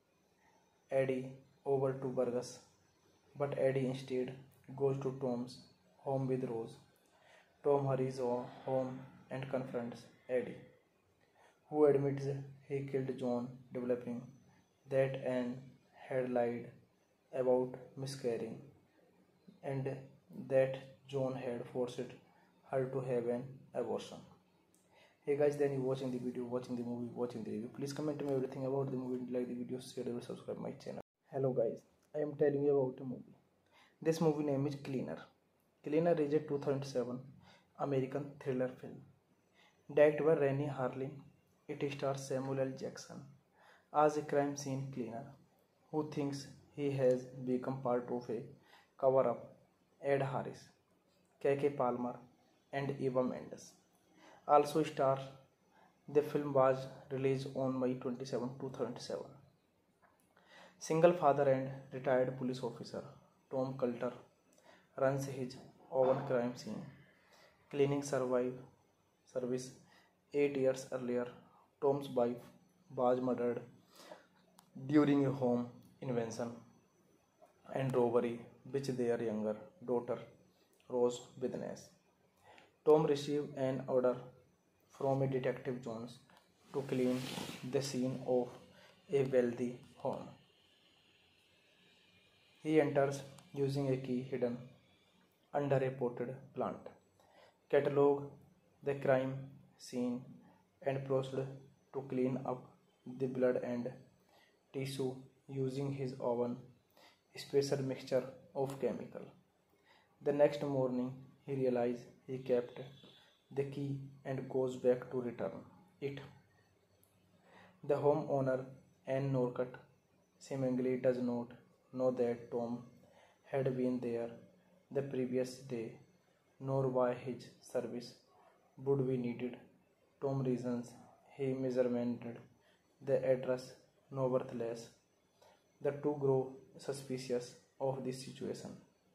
Eddie over to Burgess, but Eddie instead goes to Tom's home with Rose. Tom hurries home and confronts Eddie, who admits he killed John, developing that Anne had lied about miscarrying and that John had forced her to have an abortion. Hey guys, then you watching the video, watching the movie, watching the review. Please comment to me everything about the movie, like the video, share and subscribe my channel. Hello guys, I am telling you about a movie. This movie name is Cleaner. Cleaner is a two thousand seven American thriller film. Directed by Rennie Harlin, it stars Samuel L. Jackson as a crime scene cleaner who thinks he has become part of a cover-up. Ed Harris, K K Palmer, and Eva Mendes also star. The film was released on May twenty-seventh, two thousand seven. Single father and retired police officer Tom Coulter runs his own crime scene cleaning survive service. Eight years earlier, Tom's wife was murdered during a home invasion and robbery which their younger daughter Rose witnessed. Tom received an order from a detective Jones to clean the scene of a wealthy home. He enters using a key hidden under a potted plant, catalog the crime scene, and proceed to clean up the blood and tissue using his own special mixture of chemical. The next morning, he realizes he kept the key and goes back to return it. The homeowner, Anne Norcutt, seemingly does not know that Tom had been there the previous day, nor why his service would be needed. Tom reasons he misremembered the address, nevertheless, the two grow suspicious of this situation.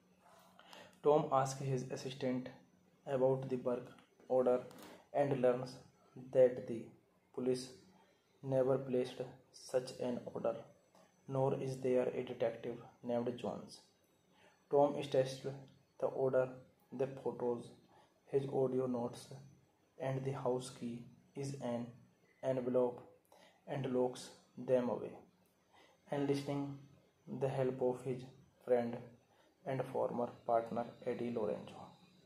Tom asks his assistant about the work order and learns that the police never placed such an order, nor is there a detective named Jones. Tom tests the order, the photos, his audio notes, and the house key is an envelope and locks them away, enlisting the help of his friend and former partner Eddie Lorenzo.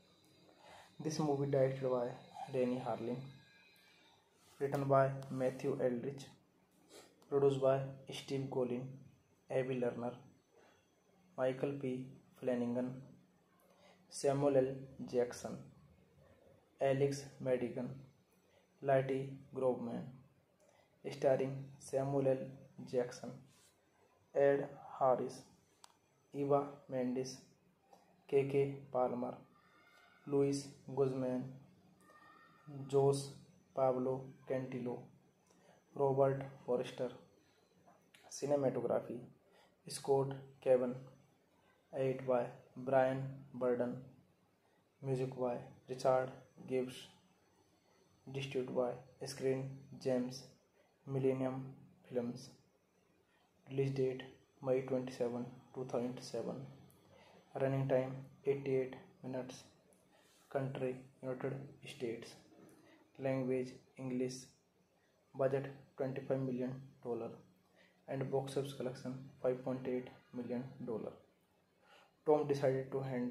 This movie directed by Rennie Harlin, written by Matthew Eldridge, produced by Steve Golin, Abby Lerner, Michael P. Flanagan, Samuel L. Jackson, Alex Madigan, Lottie Groveman, starring Samuel L. Jackson, Ed Harris, Eva Mendes, K K Palmer, Luis Guzman, Jose Pablo Cantillo, Robert Forster. Cinematography Scott Cavan, edit by Brian Burden, music by Richard Gibbs, distributed by Screen Gems, Millennium Films. Release date May twenty-seventh, two thousand seven. Running time eighty-eight minutes. Country United States. Language English. Budget twenty-five million dollars and box office collection five point eight million dollars. Tom decided to hand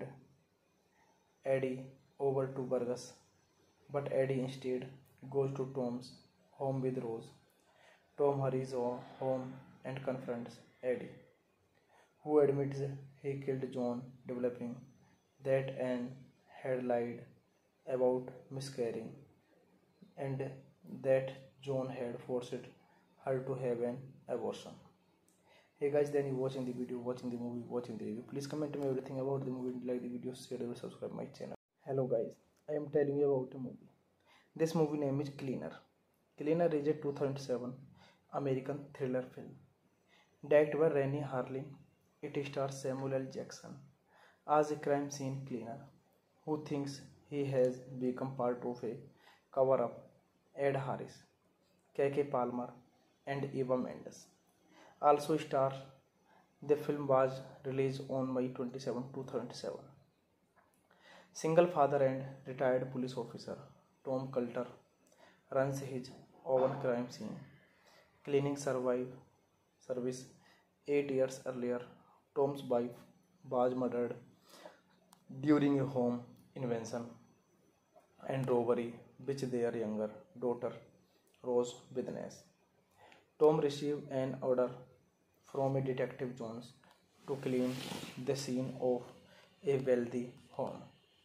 Eddie over to Burgess, but Eddie instead goes to Tom's home with Rose. Tom hurries home and confronts Eddie, who admits he killed John, developing that Anne had lied about miscarrying and that John had forced her to have an abortion. Hey guys, then you watching the video, watching the movie, watching the review. Please comment to me everything about the movie, like the video, share and subscribe my channel. Hello guys, I am telling you about a movie. This movie name is Cleaner. Cleaner is a two thousand seven American thriller film. Directed by Rennie Harlin, it stars Samuel L. Jackson as a crime scene cleaner who thinks he has become part of a cover-up. Ed Harris, K K Palmer, and Eva Mendes also star. The film was released on May twenty-seventh, two thousand seven. Single father and retired police officer Tom Coulter runs his own crime scene cleaning survive service. Eight years earlier, Tom's wife was murdered during a home invasion and robbery which their younger daughter Rose witnessed. Tom received an order from a detective Jones to clean the scene of a wealthy home.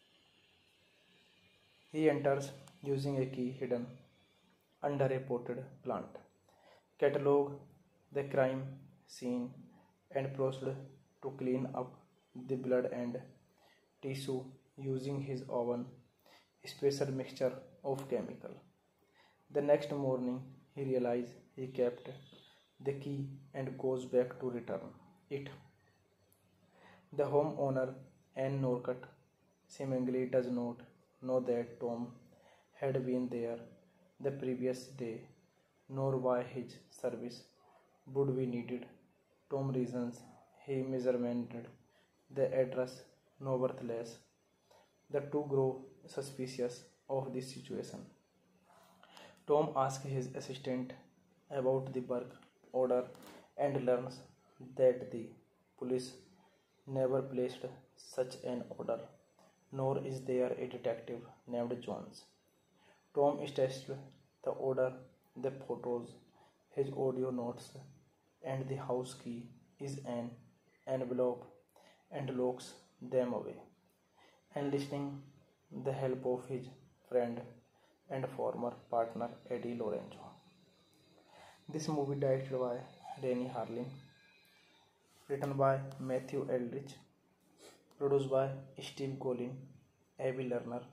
He enters using a key hidden under a potted plant, catalog the crime scene and proceed to clean up the blood and tissue using his own special mixture of chemical. The next morning, he realizes he kept the key and goes back to return it. The homeowner, Anne Norcutt, seemingly does not know that Tom had been there the previous day, nor why his service would be needed. Tom reasons he misremembered the address. Nevertheless, the two grow suspicious of this situation. Tom asks his assistant about the work order and learns that the police never placed such an order, nor is there a detective named Jones. Tom tests the order, the photos, his audio notes, and the house key is an envelope and locks them away, enlisting the help of his friend and former partner Eddie Lorenzo. This movie directed by Rennie Harlin, written by Matthew Eldridge, produced by Steve Golin, Abby Lerner,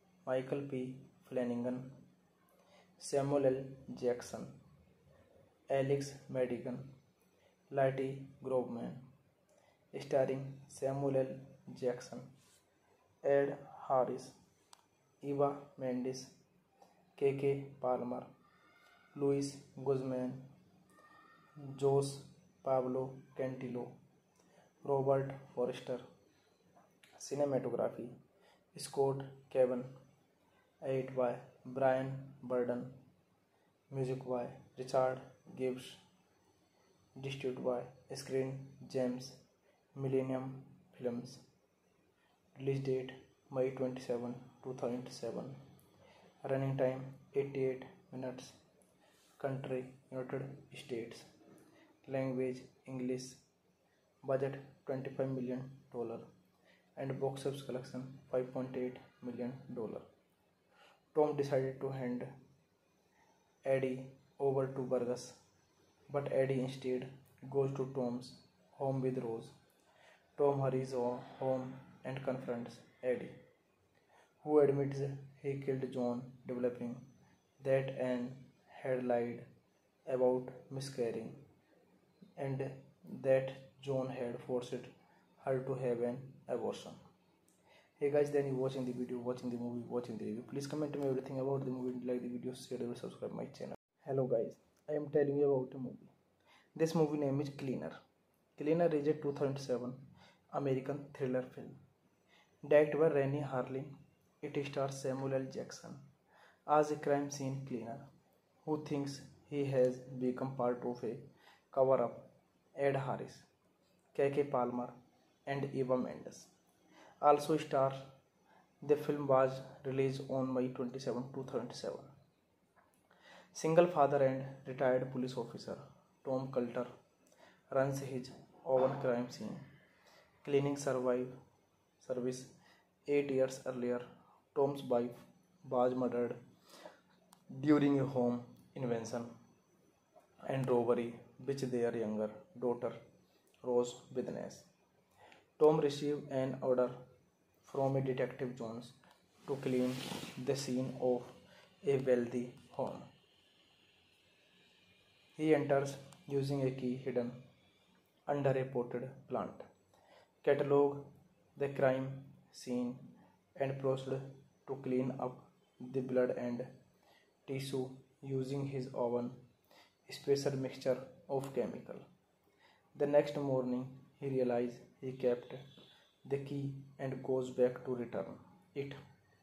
Michael P. Flanagan, Samuel L. Jackson, Alex Madigan, Letty Groveman, starring Samuel L. Jackson, Ed Harris, Eva Mendes, K K Palmer, Luis Guzman, Jose Pablo Cantillo, Robert Forster. Cinematography Scott Cavan, edit by Brian Burden, music by Richard Gibbs, distributed by Screen Gems Millennium Films. Release date May twenty-seventh, two thousand seven. Running time eighty-eight minutes. Country United States. Language English. Budget twenty-five million dollars and box office collection five point eight million dollars. Tom decided to hand Eddie over to Burgess, but Eddie instead goes to Tom's home with Rose. Tom hurries home and confronts Eddie, who admits he killed John, developing that Anne had lied about miscarrying and that John had forced her to have an abortion. Hey guys, then you watching the video, watching the movie, watching the review. Please comment to me everything about the movie, like the video, share and subscribe my channel. Hello guys, I am telling you about a movie. This movie name is Cleaner. Cleaner is a two thousand seven American thriller film. Directed by Rennie Harlin, it stars Samuel L. Jackson as a crime scene cleaner who thinks he has become part of a cover-up. Ed Harris, K K Palmer, and Eva Mendes also star. The film was released on May twenty-seventh, two thousand seven. Single father and retired police officer Tom Coulter runs his own crime scene cleaning survive service. Eight years earlier, Tom's wife was murdered during a home invasion and robbery which their younger daughter Rose witnessed. Tom received an order from a detective Jones to clean the scene of a wealthy home. He enters using a key hidden under a potted plant, catalog the crime scene, and proceed to clean up the blood and tissue using his own special mixture of chemical. The next morning, he realizes he kept the key and goes back to return it.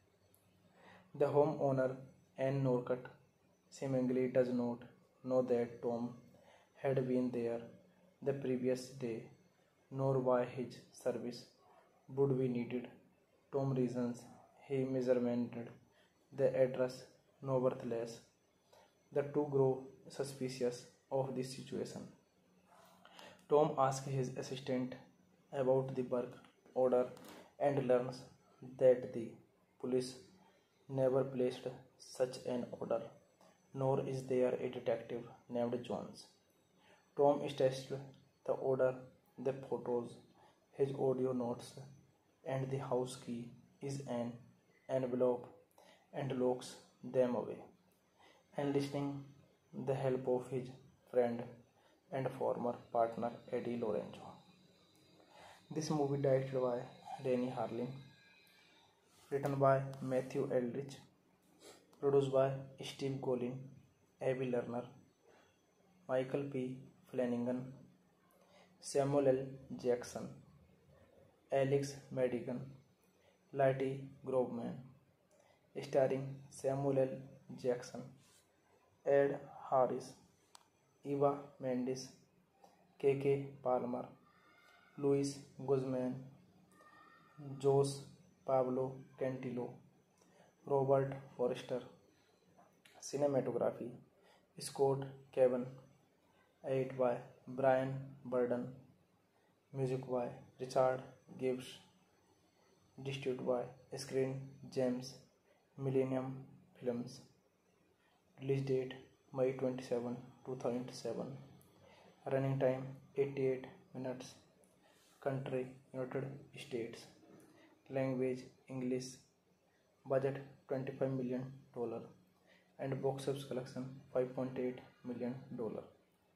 The homeowner, Anne Norcutt, seemingly does not know that Tom had been there the previous day, nor why his service would be needed. Tom reasons he misremembered the address, nevertheless. The two grow suspicious of this situation. Tom asks his assistant about the work order and learns that the police never placed such an order, nor is there a detective named Jones. Tom tests the order, the photos, his audio notes, and the house key is an envelope and locks them away, enlisting the help of his friend and former partner Eddie Lorenzo. This movie directed by Rennie Harlin, written by Matthew Eldridge, produced by Steve Golin, Abby Lerner, Michael P. Flanagan, Samuel L. Jackson, Alex Madigan, Letty Groveman, starring Samuel L. Jackson, Ed Harris, Eva Mendes, K K Palmer, Luis Guzman, Jose Pablo Cantillo, Robert Forster. Cinematography Scott Cavan, edit by Brian Burden, music by Richard Gibbs, distributed by Screen Gems Millennium Films. Release date May twenty-seventh, two thousand seven. Running time eighty-eight minutes. Country United States. Language English. Budget twenty-five million dollars and box office collection five point eight million dollars.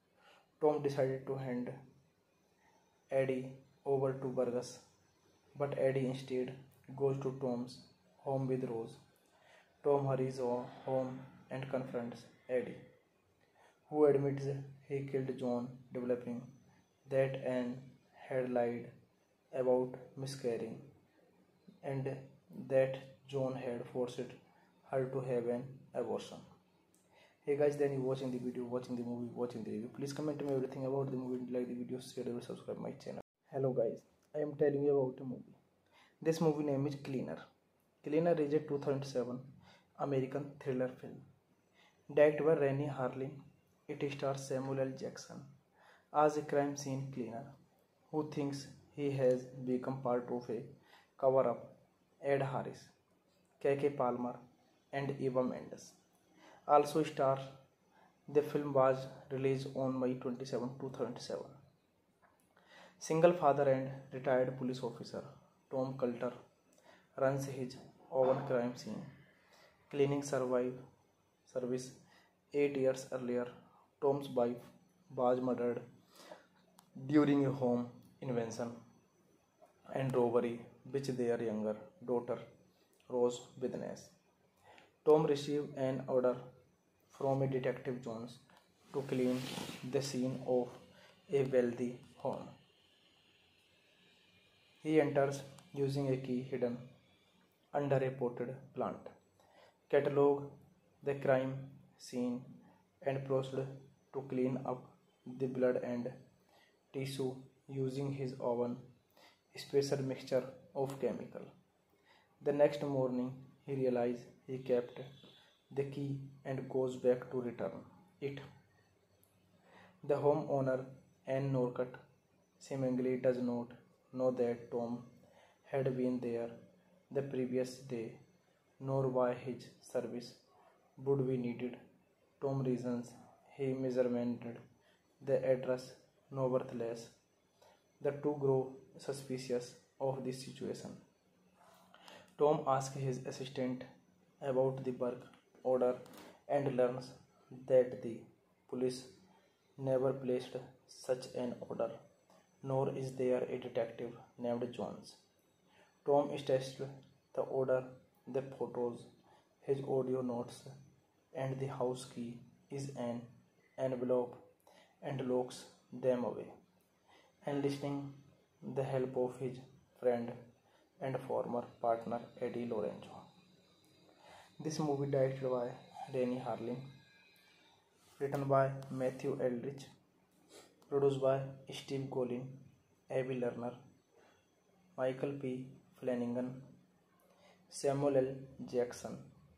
Tom decided to hand Eddie over to Burgess, but Eddie instead goes to Tom's home with Rose. Tom hurries home and confronts Eddie, who admits he killed John, developing that Anne had lied about miscarrying and that John had forced her to have an abortion. Hey guys, then you watching the video, watching the movie, watching the review. Please comment to me everything about the movie, like the video, share and subscribe my channel. Hello guys, I am telling you about a movie. This movie name is Cleaner. Cleaner is a two thousand seven American thriller film. Directed by Rennie Harlin, it stars Samuel L. Jackson as a crime scene cleaner who thinks he has become part of a cover-up. Ed Harris, Keke Palmer, and Eva Mendes also star. The film was released on May twenty-seventh, two thousand seven. Single father and retired police officer Tom Coulter runs his own crime scene cleaning survive service. Eight years earlier, Tom's wife was murdered during a home invasion and robbery which their younger daughter Rose witnessed. Tom received an order from a detective Jones to clean the scene of a wealthy home. He enters using a key hidden under a potted plant, catalog the crime scene, and proceed to clean up the blood and tissue using his own special mixture of chemical. The next morning, he realizes he kept the key and goes back to return it. The homeowner, Anne Norcutt, seemingly does not know that Tom had been there the previous day, nor why his service would be needed. Tom reasons he misremembered the address, nevertheless. The two grow suspicious of this situation. Tom asks his assistant about the work order and learns that the police never placed such an order, nor is there a detective named Jones. Tom tests the order, the photos, his audio notes, and the house key is an envelope and locks them away, enlisting the help of his friend and former partner Eddie Lorenzo. This movie directed by Rennie Harlin, written by Matthew Eldridge, produced by Steve Golin, Abby Lerner, Michael P. Flanagan, Samuel L. Jackson,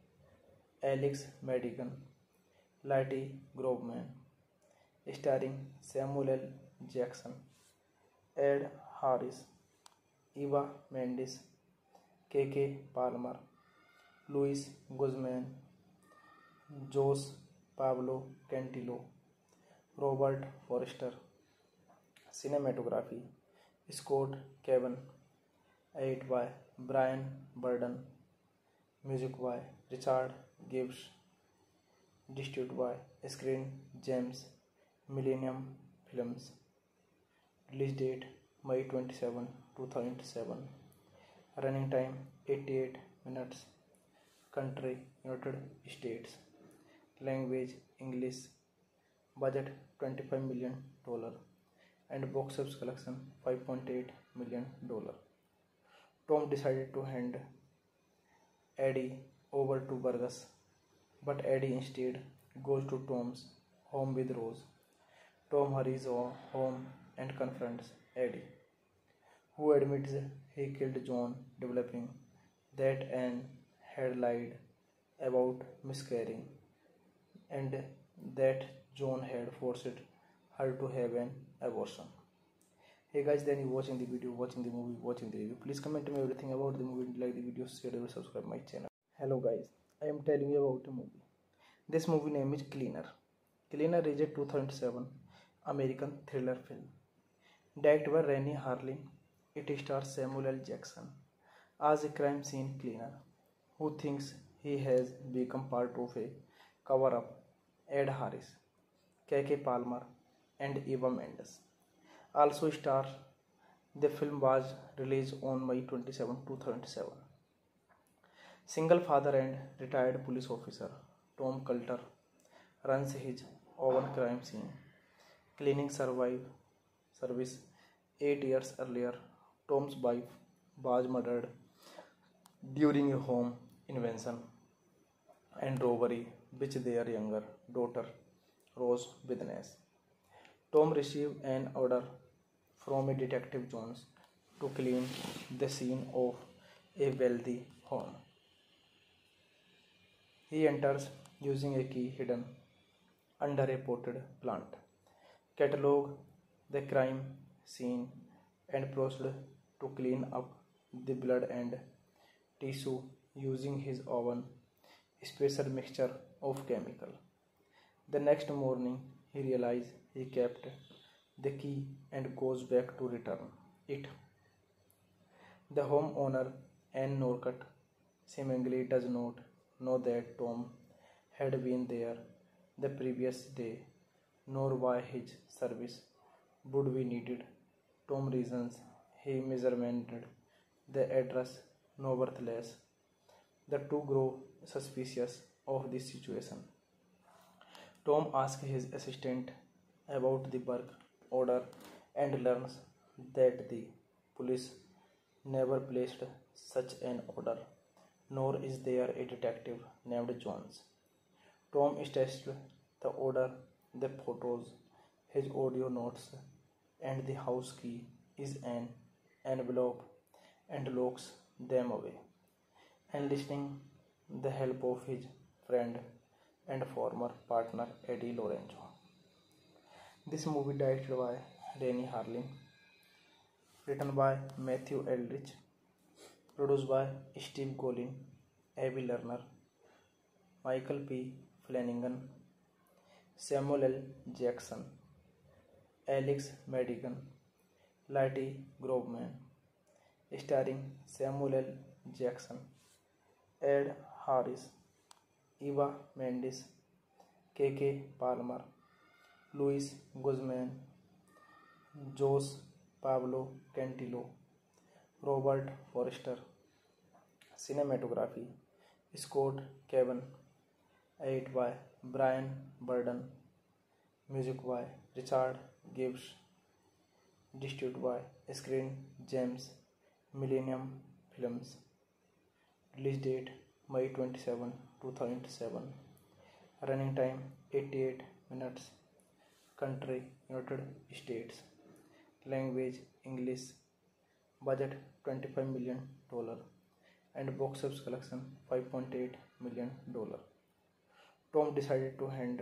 Alex Madigan, Lottie Groveman, starring Samuel L. Jackson, Ed Harris, Eva Mendes, K K Palmer, Luis Guzman, Jose Pablo Cantillo, Robert Forster. Cinematography Scott Cavan, edited by Brian Burden, music by Richard Gibbs, distributed by Screen Gems Millennium Films. Release date May twenty-seventh, two thousand seven. Running time eighty-eight minutes. Country United States. Language English. Budget twenty-five million dollars and box office collection five point eight million dollars. Tom decided to hand Eddie over to Burgess, but Eddie instead goes to Tom's home with Rose. Tom hurries home and confronts Eddie, who admits he killed John, developing that Anne had lied about miscarrying and that John had forced her to have an abortion. Hey guys, then you watching the video, watching the movie, watching the review. Please comment to me everything about the movie, like the video, share and subscribe my channel. Hello guys, I am telling you about a movie. This movie name is Cleaner. Cleaner is a two thousand seven American thriller film. Directed by Rennie Harlin, it stars Samuel L. Jackson as a crime scene cleaner who thinks he has become part of a cover-up. Ed Harris, K K Palmer, and Eva Mendes. Also star. The film was released on May twenty-seventh, two thousand seven. Single father and retired police officer Tom Coulter runs his own crime scene cleaning survive service. Eight years earlier, Tom's wife was murdered during a home invasion and robbery which their younger daughter Rose witnessed. Tom received an order from a detective Jones to clean the scene of a wealthy home. He enters using a key hidden under a potted plant, catalog the crime scene, and proceed to clean up the blood and tissue using his own special mixture of chemical. The next morning, he realizes he kept the key and goes back to return it. The homeowner, Anne Norcutt, seemingly does not know that Tom had been there the previous day, nor why his service would be needed. Tom reasons he misremembered the address, nevertheless. The two grow suspicious of this situation. Tom asks his assistant about the work order and learns that the police never placed such an order, nor is there a detective named Jones. Tom tests the order, the photos, his audio notes, and the house key is an envelope and locks them away, enlisting the help of his friend and former partner Eddie Lorenzo. This movie directed by Rennie Harlin, written by Matthew Eldridge, produced by Steve Golin, Abby Lerner, Michael P. Flanagan, Samuel L. Jackson, Alex Madigan, Lottie Groveman, starring Samuel L. Jackson, Ed Harris, Eva Mendes, K K Palmer, Luis Guzman, Jose Pablo Cantillo, Robert Forster. Cinematography Scott Cavan, edited by Brian Burden, music by Richard Gibbs, distributed by Screen Gems Millennium Films. Release date May twenty-seventh, two thousand seven. Running time eighty-eight minutes. Country United States. Language English. Budget twenty-five million dollars and box office collection five point eight million dollars. Tom decided to hand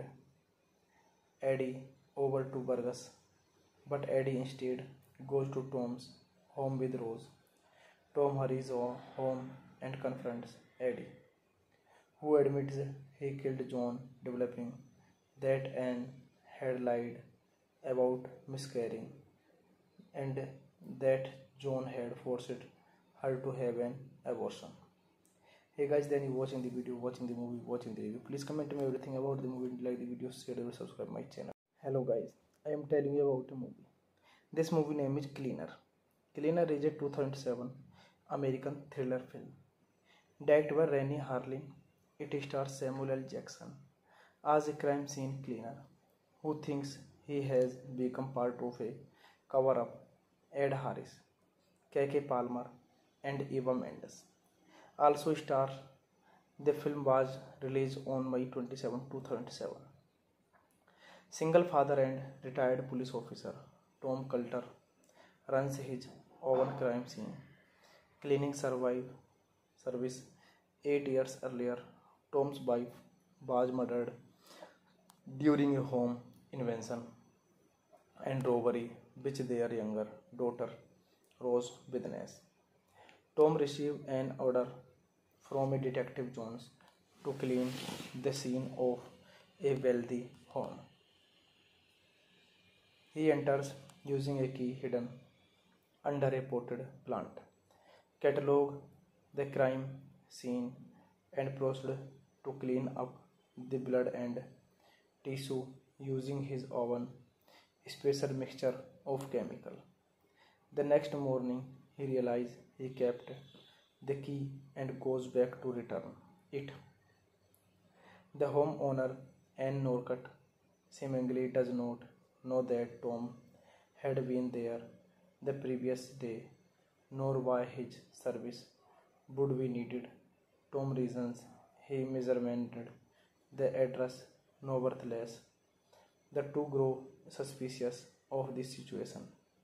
Eddie over to Burgess, but Eddie instead goes to Tom's home with Rose. Tom hurries home and confronts Eddie, who admits he killed John, developing that Anne had lied about miscarrying and that John had forced her to have an abortion. Hey guys, then you watching the video, watching the movie, watching the review. Please comment to me everything about the movie, like the video, share and subscribe my channel. Hello guys, I am telling you about a movie. This movie name is Cleaner. Cleaner is a two thousand seven American thriller film. Directed by Rennie Harlin, it stars Samuel L. Jackson as a crime scene cleaner who thinks he has become part of a cover-up. Ed Harris, K K Palmer, and Eva Mendes. Also star. The film was released on May twenty-seventh, two thousand seven. Single father and retired police officer Tom Coulter runs his own crime scene cleaning survive service. Eight years earlier, Tom's wife was murdered during a home invasion and robbery which their younger daughter Rose witnessed. Tom received an order from a detective Jones to clean the scene of a wealthy home. He enters using a key hidden under a potted plant, catalog the crime scene, and proceed to clean up the blood and tissue using his own special mixture of chemical. The next morning, he realizes he kept the key and goes back to return it. The homeowner, Anne Norcutt, seemingly does not know that Tom had been there the previous day, nor why his service would be needed. Tom reasons he misremembered the address, nevertheless. The two grow suspicious of this situation.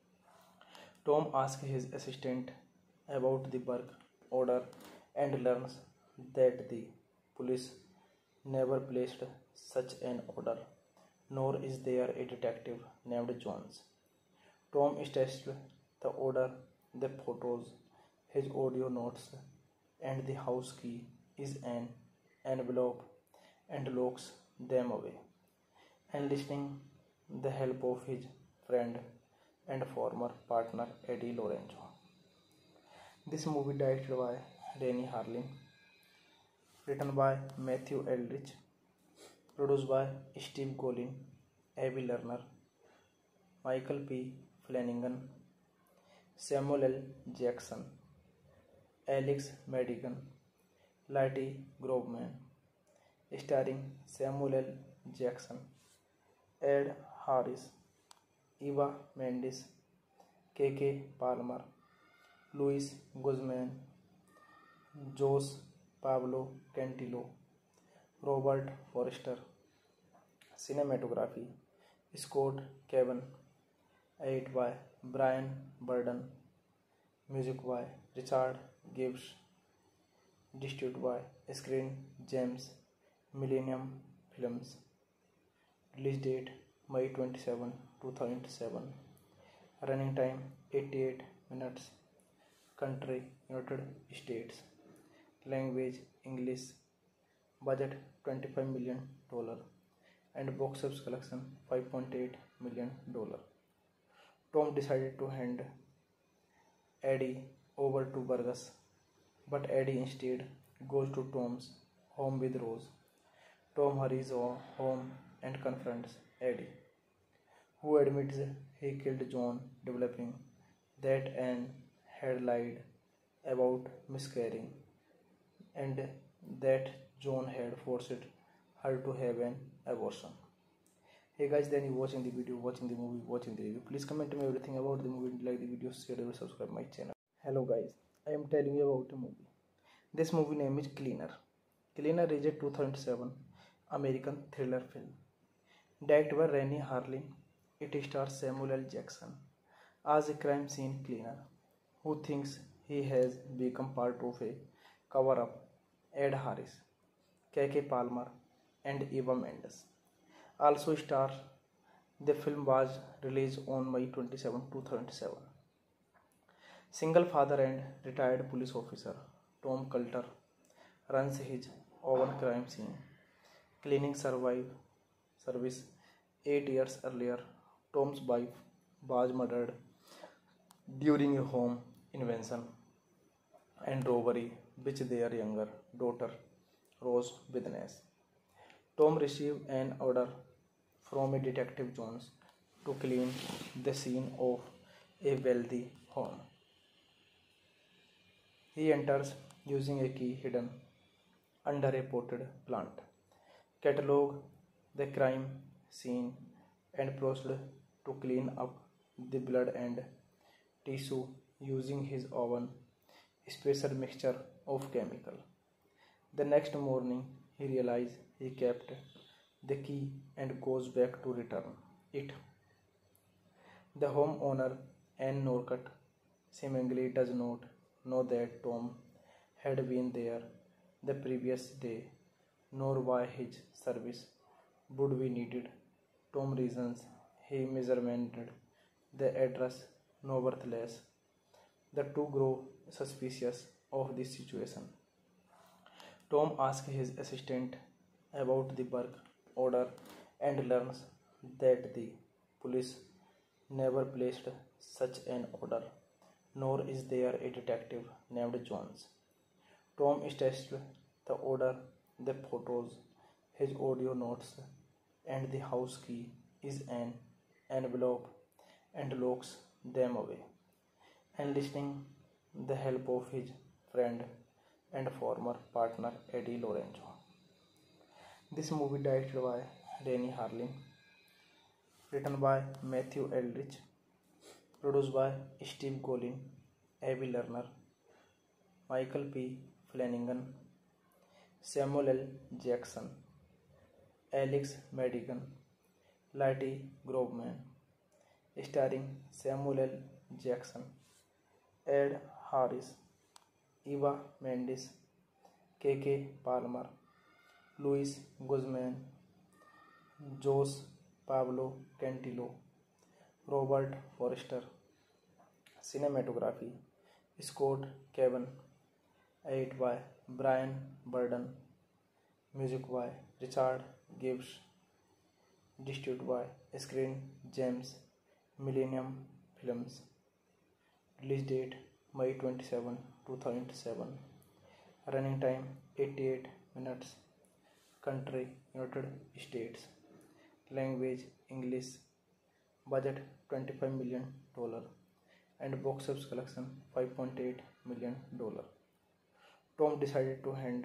Tom asks his assistant about the work order and learns that the police never placed such an order, nor is there a detective named Jones. Tom tests the order, the photos, his audio notes, and the house key is an envelope and locks them away, enlisting the help of his friend and former partner Eddie Lorenzo. This movie directed by Rennie Harlin, written by Matthew Eldridge, produced by Steve Golin, Abby Lerner, Michael P. Flanagan, Samuel L. Jackson, Alex Madigan, Lottie Groveman, starring Samuel L. Jackson, Ed Harris, Eva Mendes, K K Palmer, Luis Guzman, Jose Pablo Cantillo, Robert Forster. Cinematography Scott Cavan, edited by Brian Burden, music by Richard Gibbs, distributed by Screen Gems Millennium Films. Release date May twenty-seventh, two thousand seven. Running time eighty-eight minutes. Country United States. Language English. Budget twenty-five million dollars and box office collection five point eight million dollars. Tom decided to hand Eddie over to Burgess, but Eddie instead goes to Tom's home with Rose. Tom hurries home and confronts Eddie, who admits he killed John, developing that Anne had lied about miscarrying and that John had forced her to have an abortion. Hey guys, then you watching the video, watching the movie, watching the review. Please comment to me everything about the movie, like the video, share and subscribe my channel. Hello guys, I am telling you about a movie. This movie name is Cleaner. Cleaner is a two thousand seven American thriller film. Directed by Rennie Harlin, it stars Samuel L. Jackson as a crime scene cleaner who thinks he has become part of a cover-up. Ed Harris, K K Palmer, and Eva Mendes also star. The film was released on May twenty-seventh, two thousand seven. Single father and retired police officer Tom Coulter runs his own crime scene cleaning survive service. Eight years earlier, Tom's wife was murdered during a home invasion and robbery which their younger daughter Rose witnessed. Tom received an order from a detective Jones to clean the scene of a wealthy home. He enters using a key hidden under a potted plant, catalog the crime scene, and proceed to clean up the blood and tissue using his own special mixture of chemical. The next morning, he realizes he kept the key and goes back to return it. The homeowner, Anne Norcutt, seemingly does not know that Tom had been there the previous day, nor why his service would be needed. Tom reasons he misremembered the address, nevertheless. The two grow suspicious of this situation. Tom asks his assistant about the work order and learns that the police never placed such an order, nor is there a detective named Jones. Tom tests the order, the photos, his audio notes, and the house key is an envelope and locks them away, enlisting the help of his friend and former partner Eddie Lorenzo. This movie directed by Rennie Harlin, written by Matthew Eldridge, produced by Steve Golin, Avi Lerner, Michael P. Flanagan, Samuel L. Jackson, Alex Madigan, Lottie Grobman, starring Samuel L. Jackson, Ed Harris, Eva Mendes, K K Palmer, Luis Guzman, Jose Pablo Cantillo, Robert Forster. Cinematography Scott Cavan, edit by Brian Burden, music by Richard Gibbs, distributed by Screen Gems Millennium Films. Release date May twenty-seventh, two thousand seven. Running time eighty-eight minutes. Country United States. Language English. Budget twenty-five million dollars and box office collection five point eight million dollars. Tom decided to hand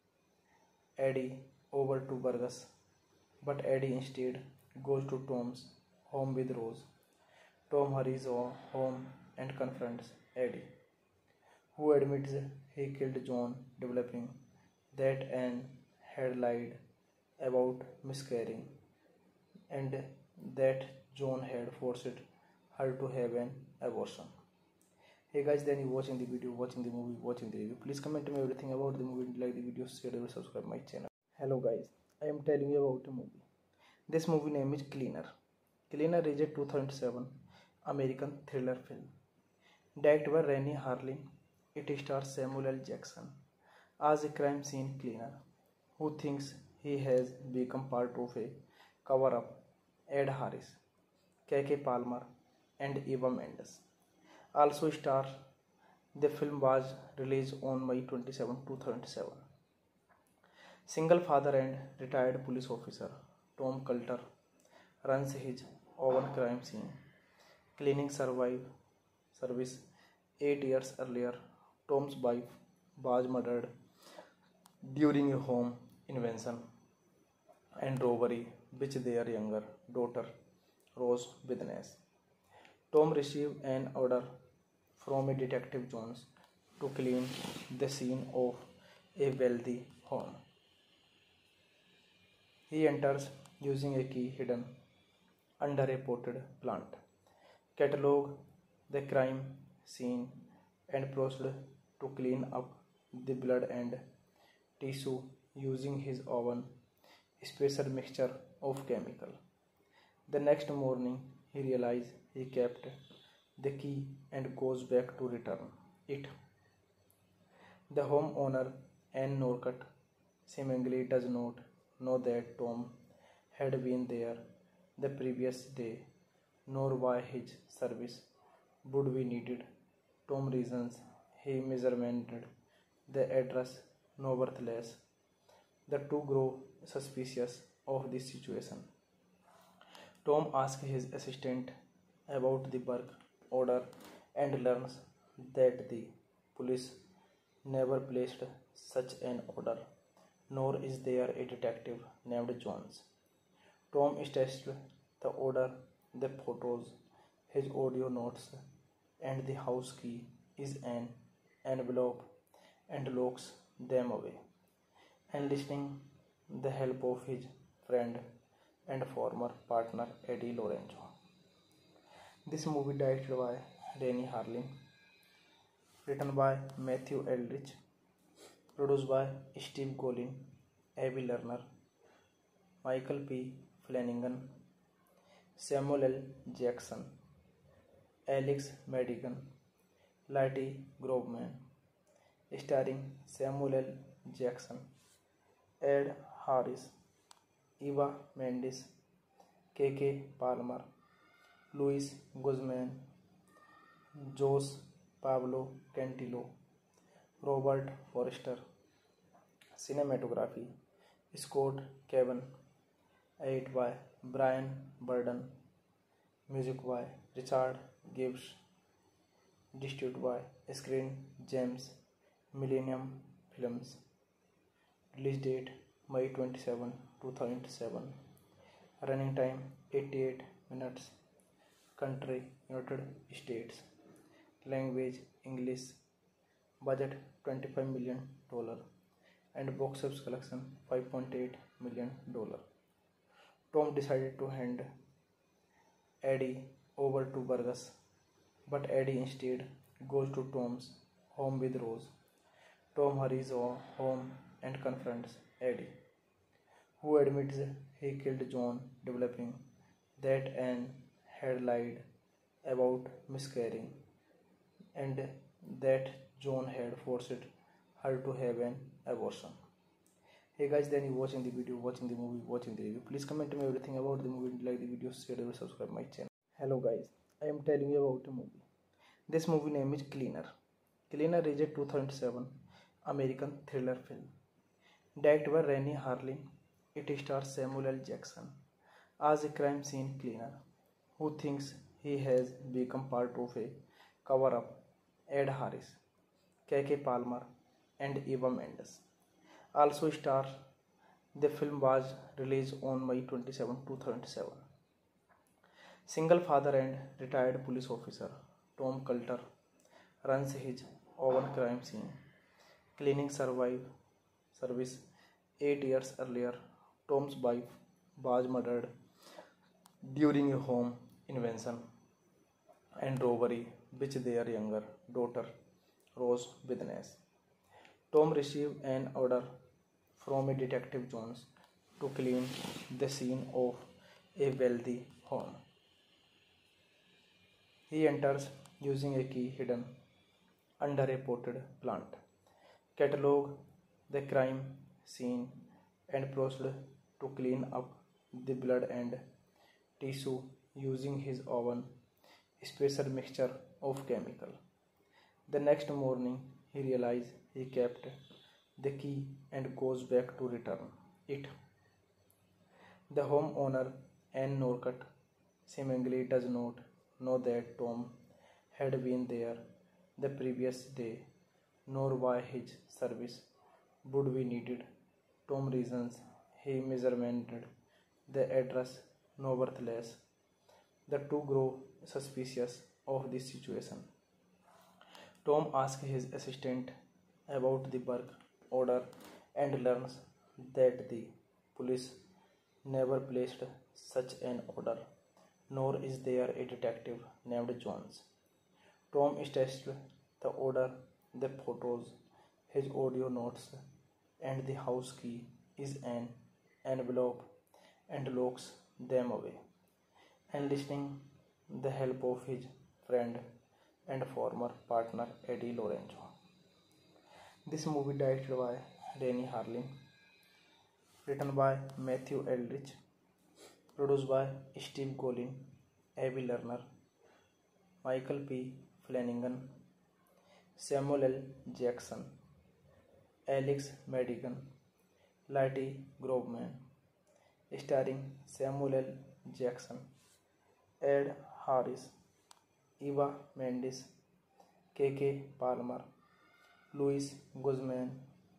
Eddie over to Burgess, but Eddie instead goes to Tom's home with Rose. Tom hurries home and confronts Eddie, who admits he killed John, developing that Anne had lied about miscarrying and that John had forced her to have an abortion. Hey guys, then you watching the video, watching the movie, watching the review. Please comment to me everything about the movie, like the video, share and subscribe my channel. Hello guys, I am telling you about a movie. This movie name is Cleaner. Cleaner is a two thousand seven American thriller film. Directed by Rennie Harlin, it stars Samuel L. Jackson as a crime scene cleaner who thinks he has become part of a cover-up. Ed Harris, K K Palmer, and Eva Mendes also star. The film was released on May twenty-seventh, two thousand seven. Single father and retired police officer Tom Coulter runs his own crime scene cleaning survive service. Eight years earlier, Tom's wife was murdered during a home invasion and robbery which their younger daughter Rose witnessed. Tom received an order from a detective Jones to clean the scene of a wealthy home. He enters using a key hidden under a potted plant, catalog the crime scene, and proceed to clean up the blood and tissue using his own special mixture of chemical. The next morning, he realizes he kept the key and goes back to return it. The homeowner, Anne Norcutt, seemingly does not know that Tom had been there the previous day, nor why his service would be needed. Tom reasons he misremembered the address. Nevertheless, the two grow suspicious of this situation. Tom asks his assistant about the work order and learns that the police never placed such an order, nor is there a detective named Jones. Tom tests the order, the photos, his audio notes, and the house key is an envelope and locks them away, enlisting the help of his friend and former partner Eddie Lorenzo. This movie directed by Rennie Harlin, written by Matthew Eldridge, produced by Steve Golin, Avi Lerner, Michael P. Flanagan, Samuel L. Jackson, Alex Madigan, Lottie Grobman, starring Samuel L. Jackson, Ed Harris, Eva Mendes, K K Palmer, Luis Guzman, Jose Pablo Cantillo, Robert Forster. Cinematography Scott Cavan, edit by Brian Burden, Music by Richard Gibbs. Distributed by Screen Gems Millennium Films. Release date May twenty-seventh, two thousand seven. Running time eighty-eight minutes. Country United States. Language English. Budget twenty-five million dollars and box office collection five point eight million dollars. Tom decided to hand Eddie over to Burgess, but Eddie instead goes to Tom's home with Rose. Tom hurries home and confronts Eddie, who admits he killed John, developing that Anne had lied about miscarrying and that John had forced her to have an abortion. Hey guys, then you watching the video, watching the movie, watching the review. Please comment to me everything about the movie, like the video, share and subscribe my channel. Hello guys, I am telling you about a movie. This movie name is Cleaner. Cleaner is a two thousand seven American thriller film. Directed by Rennie Harlin, it stars Samuel L. Jackson as a crime scene cleaner who thinks he has become part of a cover-up. Ed Harris, Keke Palmer, and Eva Mendes also star. The film was released on May twenty-seventh, two thousand seven. Single father and retired police officer Tom Coulter runs his own crime scene cleaning survive service. Eight years earlier, Tom's wife was murdered during a home invasion and robbery which their younger daughter Rose witnessed. Tom received an order from a detective Jones to clean the scene of a wealthy home. He enters using a key hidden under a potted plant, catalog the crime scene, and proceed to clean up the blood and tissue using his own special mixture of chemical. The next morning, he realizes he kept the key and goes back to return it. The homeowner, Anne Norcutt, seemingly does not know that Tom had been there the previous day, nor why his service would be needed. Tom reasons he misremembered the address. Nevertheless, the two grow suspicious of this situation. Tom asks his assistant about the work order and learns that the police never placed such an order, nor is there a detective named Jones. Tom tests the order, the photos, his audio notes, and the house key is an envelope and locks them away, enlisting the help of his friend and former partner Eddie Lorenzo. This movie directed by Rennie Harlin, written by Matthew Eldridge, produced by Steve Golin, Abby Lerner, Michael P. Flanagan, Samuel L. Jackson, Alex Madigan, Lottie Groveman, starring Samuel L. Jackson, Ed Harris, Eva Mendes, K K Palmer, Luis Guzman,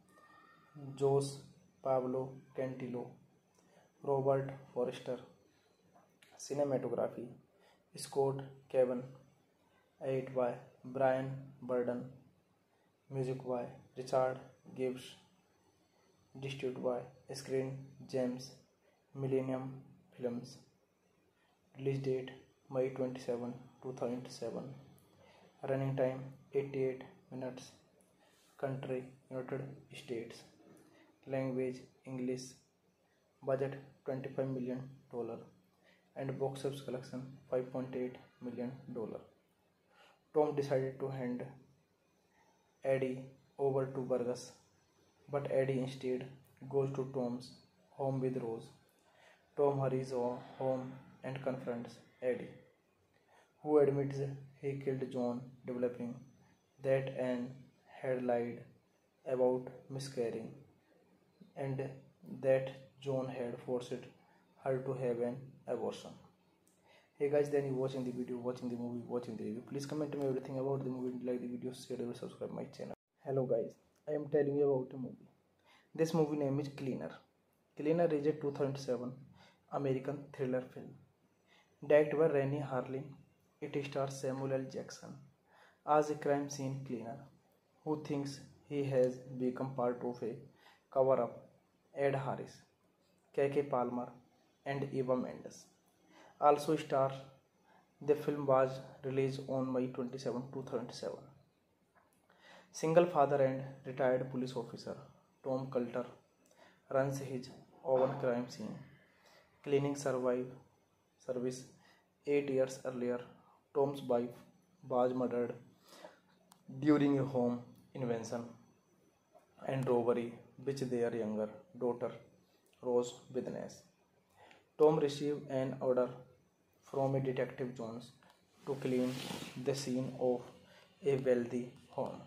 Jose Pablo Cantillo, Robert Forster. Cinematography Scott Cavan. Edited by Brian Burden. Music by Richard Gibbs. Distributed by Screen Gems Millennium Films. Release date May twenty-seventh, two thousand seven. Running time eighty-eight minutes. Country United States. Language English. Budget twenty-five million dollars and box office collection five point eight million dollars. Tom decided to hand Eddie over to Burgess, but Eddie instead goes to Tom's home with Rose. Tom hurries home and confronts Eddie, who admits he killed John, developing that Anne had lied about miscarrying and that John had forced her to have an abortion. Hey guys, then you watching the video, watching the movie, watching the review. Please comment me everything about the movie, like the video, share and subscribe my channel. Hello guys, I am telling you about a movie. This movie name is Cleaner. Cleaner is a two thousand seven American thriller film. Directed by Rennie Harlin, it stars Samuel L. Jackson as a crime scene cleaner who thinks he has become part of a cover-up. Ed Harris, Keke Palmer, and Eva Mendes also star. The film was released on May twenty-seventh, two thousand seven. Single father and retired police officer Tom Coulter runs his own crime scene cleaning survive service. Eight years earlier, Tom's wife was murdered during a home invasion and robbery which their younger daughter Rose witnessed. Tom received an order from a detective Jones to clean the scene of a wealthy home.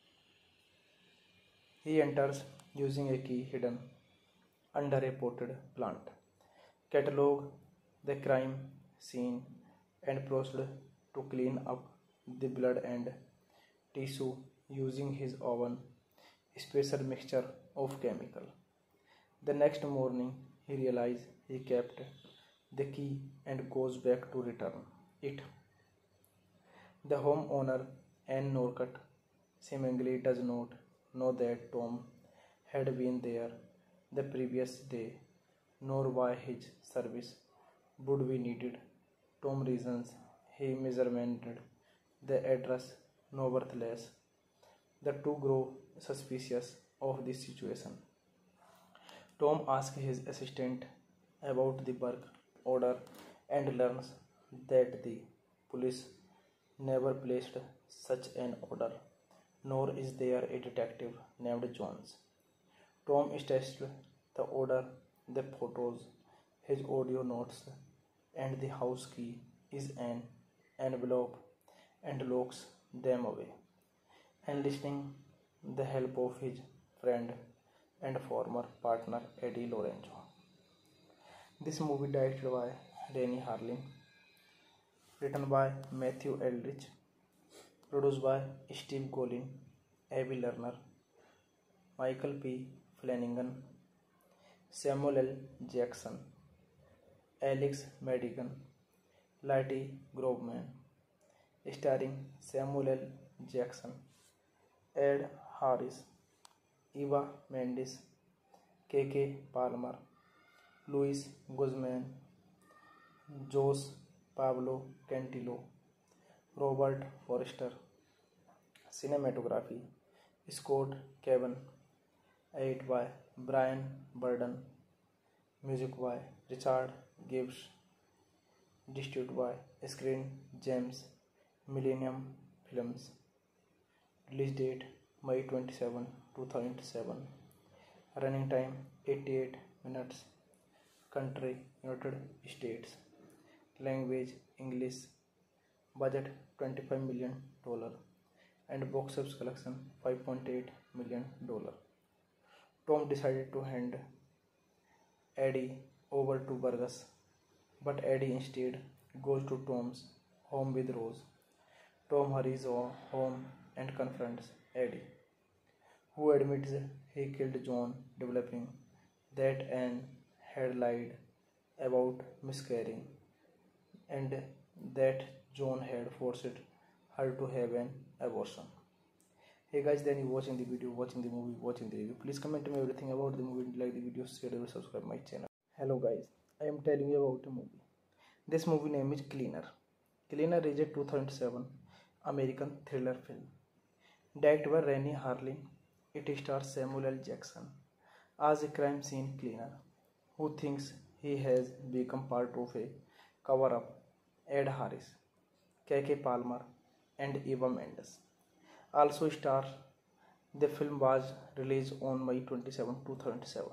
He enters using a key hidden under a potted plant, catalog the crime scene, and proceed to clean up the blood and tissue using his own special mixture of chemical. The next morning, he realizes he kept the key and goes back to return it. The homeowner, Ann Norcutt, seemingly does not know that Tom had been there the previous day, nor why his service would be needed. Tom reasons he misremembered the address, nevertheless. The two grow suspicious of this situation. Tom asks his assistant about the work order and learns that the police never placed such an order, nor is there a detective named Jones. Tom tests the order, the photos, his audio notes, and the house key is an envelope and locks them away, enlisting the help of his friend and former partner Eddie Lorenzo. This movie directed by Rennie Harlin, written by Matthew Eldridge, produced by Steve Golin, Avi Lerner, Michael P. Flanagan, Samuel L. Jackson, Alex Madigan, Lottie Groveman, starring Samuel L. Jackson, Ed Harris, Eva Mendes, Keke Palmer, Luis Guzman, Jose Pablo Cantillo, Robert Forster. Cinematography Scott Cavan, edited by Brian Burden, music by Richard Gibbs, distributed by Screen Gems Millennium Films. Release date May twenty-seventh, two thousand seven. Running time eighty-eight minutes. Country United States. Language English. Budget twenty-five million dollars and box office collection five point eight million dollars. Tom decided to hand Eddie over to Burgess, but Eddie instead goes to Tom's home with Rose. Tom hurries home and confronts Eddie, who admits he killed John, developing that Anne had lied about miscarrying and that John had forced her to have an abortion. Hey guys, then you watching the video, watching the movie, watching the review. Please comment me everything about the movie, like the video, share and subscribe my channel. Hello guys, I am telling you about a movie. This movie name is Cleaner. Cleaner is a two thousand seven American thriller film. Directed by Rennie Harlin, it stars Samuel L. Jackson as a crime scene cleaner who thinks he has become part of a cover-up. Ed Harris, Keke Palmer, and Eva Mendes also star. The film was released on May twenty-seventh, two thousand seven.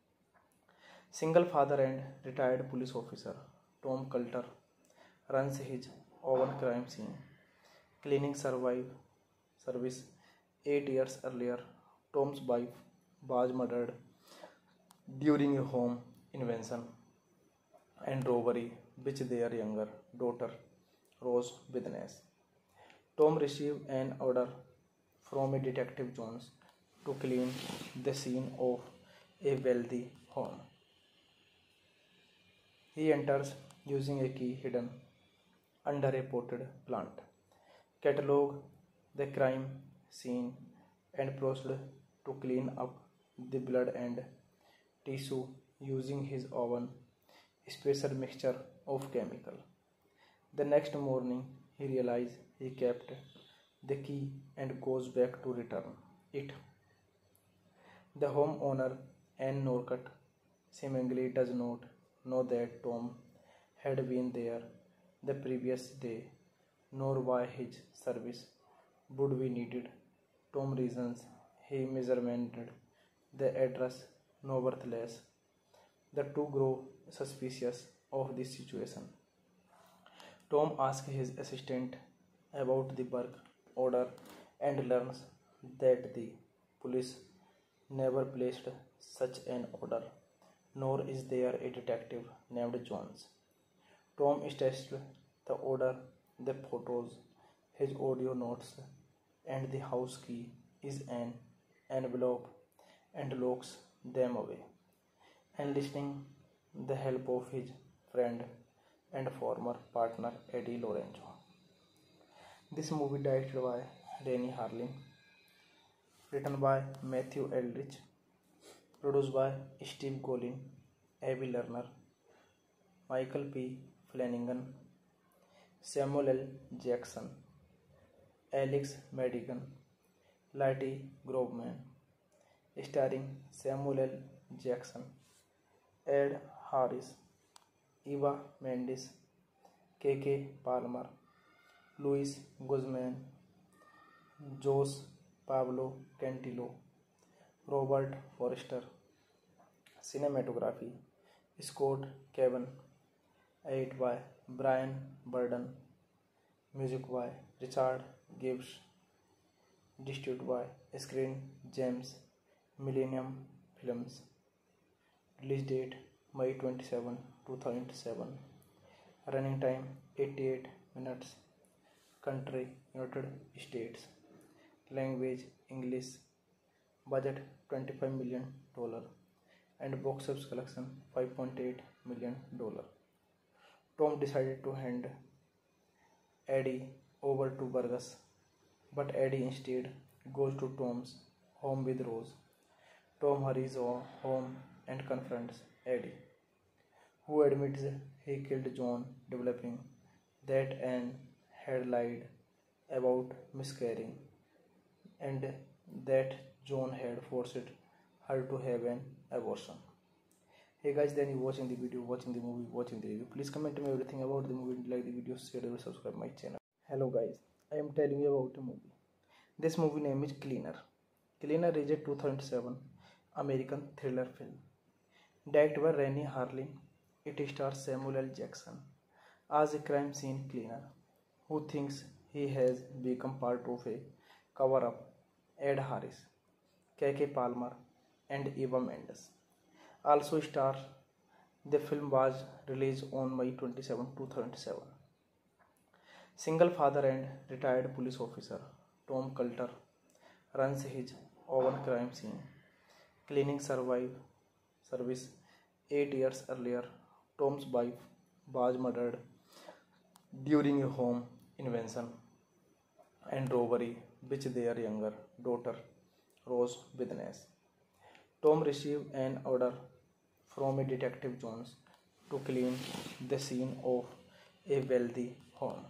Single father and retired police officer Tom Coulter runs his own crime scene cleaning survive service. Eight years earlier, Tom's wife was murdered during a home invasion and robbery which their younger daughter Rose witnessed. Tom received an order from a detective Jones to clean the scene of a wealthy home. He enters using a key hidden under a potted plant, catalog the crime scene, and proceed to clean up the blood and tissue using his own special mixture of chemical. The next morning, he realizes he kept the key and goes back to return it. The homeowner, Anne Norcutt, seemingly does not know that Tom had been there the previous day, nor why his service would be needed. Tom reasons he misremembered the address, nevertheless. The two grow suspicious of this situation. Tom asks his assistant about the work order and learns that the police never placed such an order, nor is there a detective named Jones. Tom tests the order, the photos, his audio notes, and the house key is an envelope and locks them away, enlisting the help of his friend and former partner Eddie Lorenzo. This movie directed by Rennie Harlin, written by Matthew Eldridge, produced by Steve Golin, Abby Lerner, Michael P. Flanagan, Samuel L. Jackson, Alex Madigan, Lottie Groveman, starring Samuel L. Jackson, Ed Harris, Eva Mendes, K K Palmer, Luis Guzman, Jose Pablo Cantillo, Robert Forster. Cinematography Scott Cavan, edited by Brian Burden, music by Richard Gibbs, distributed by Screen Gems Millennium Films. Release date May twenty-seventh, two thousand seven. Running time eighty-eight minutes. Country United States. Language English. Budget twenty-five million dollars and box office collection five point eight million dollars. Tom decided to hand Eddie over to Burgess, but Eddie instead goes to Tom's home with Rose. Tom hurries home and confronts Eddie, who admits he killed John, developing that Anne had lied about miscarrying and that John had forced her to have an abortion. Hey guys, then you watching the video, watching the movie, watching the review. Please comment to me everything about the movie, like the video, share and subscribe my channel. Hello guys, I am telling you about a movie. This movie name is Cleaner. Cleaner is a two thousand seven American thriller film. Directed by Rennie Harlin, it stars Samuel L. Jackson as a crime scene cleaner who thinks he has become part of a cover-up. Ed Harris, K K Palmer, and Eva Mendes also star. The film was released on May twenty-seventh, two thousand seven. Single father and retired police officer Tom Coulter runs his own crime scene cleaning survive service. Eight years earlier, Tom's wife was murdered during a home invasion and robbery which their younger daughter Rose witnessed. Tom received an order from a detective Jones to clean the scene of a wealthy home.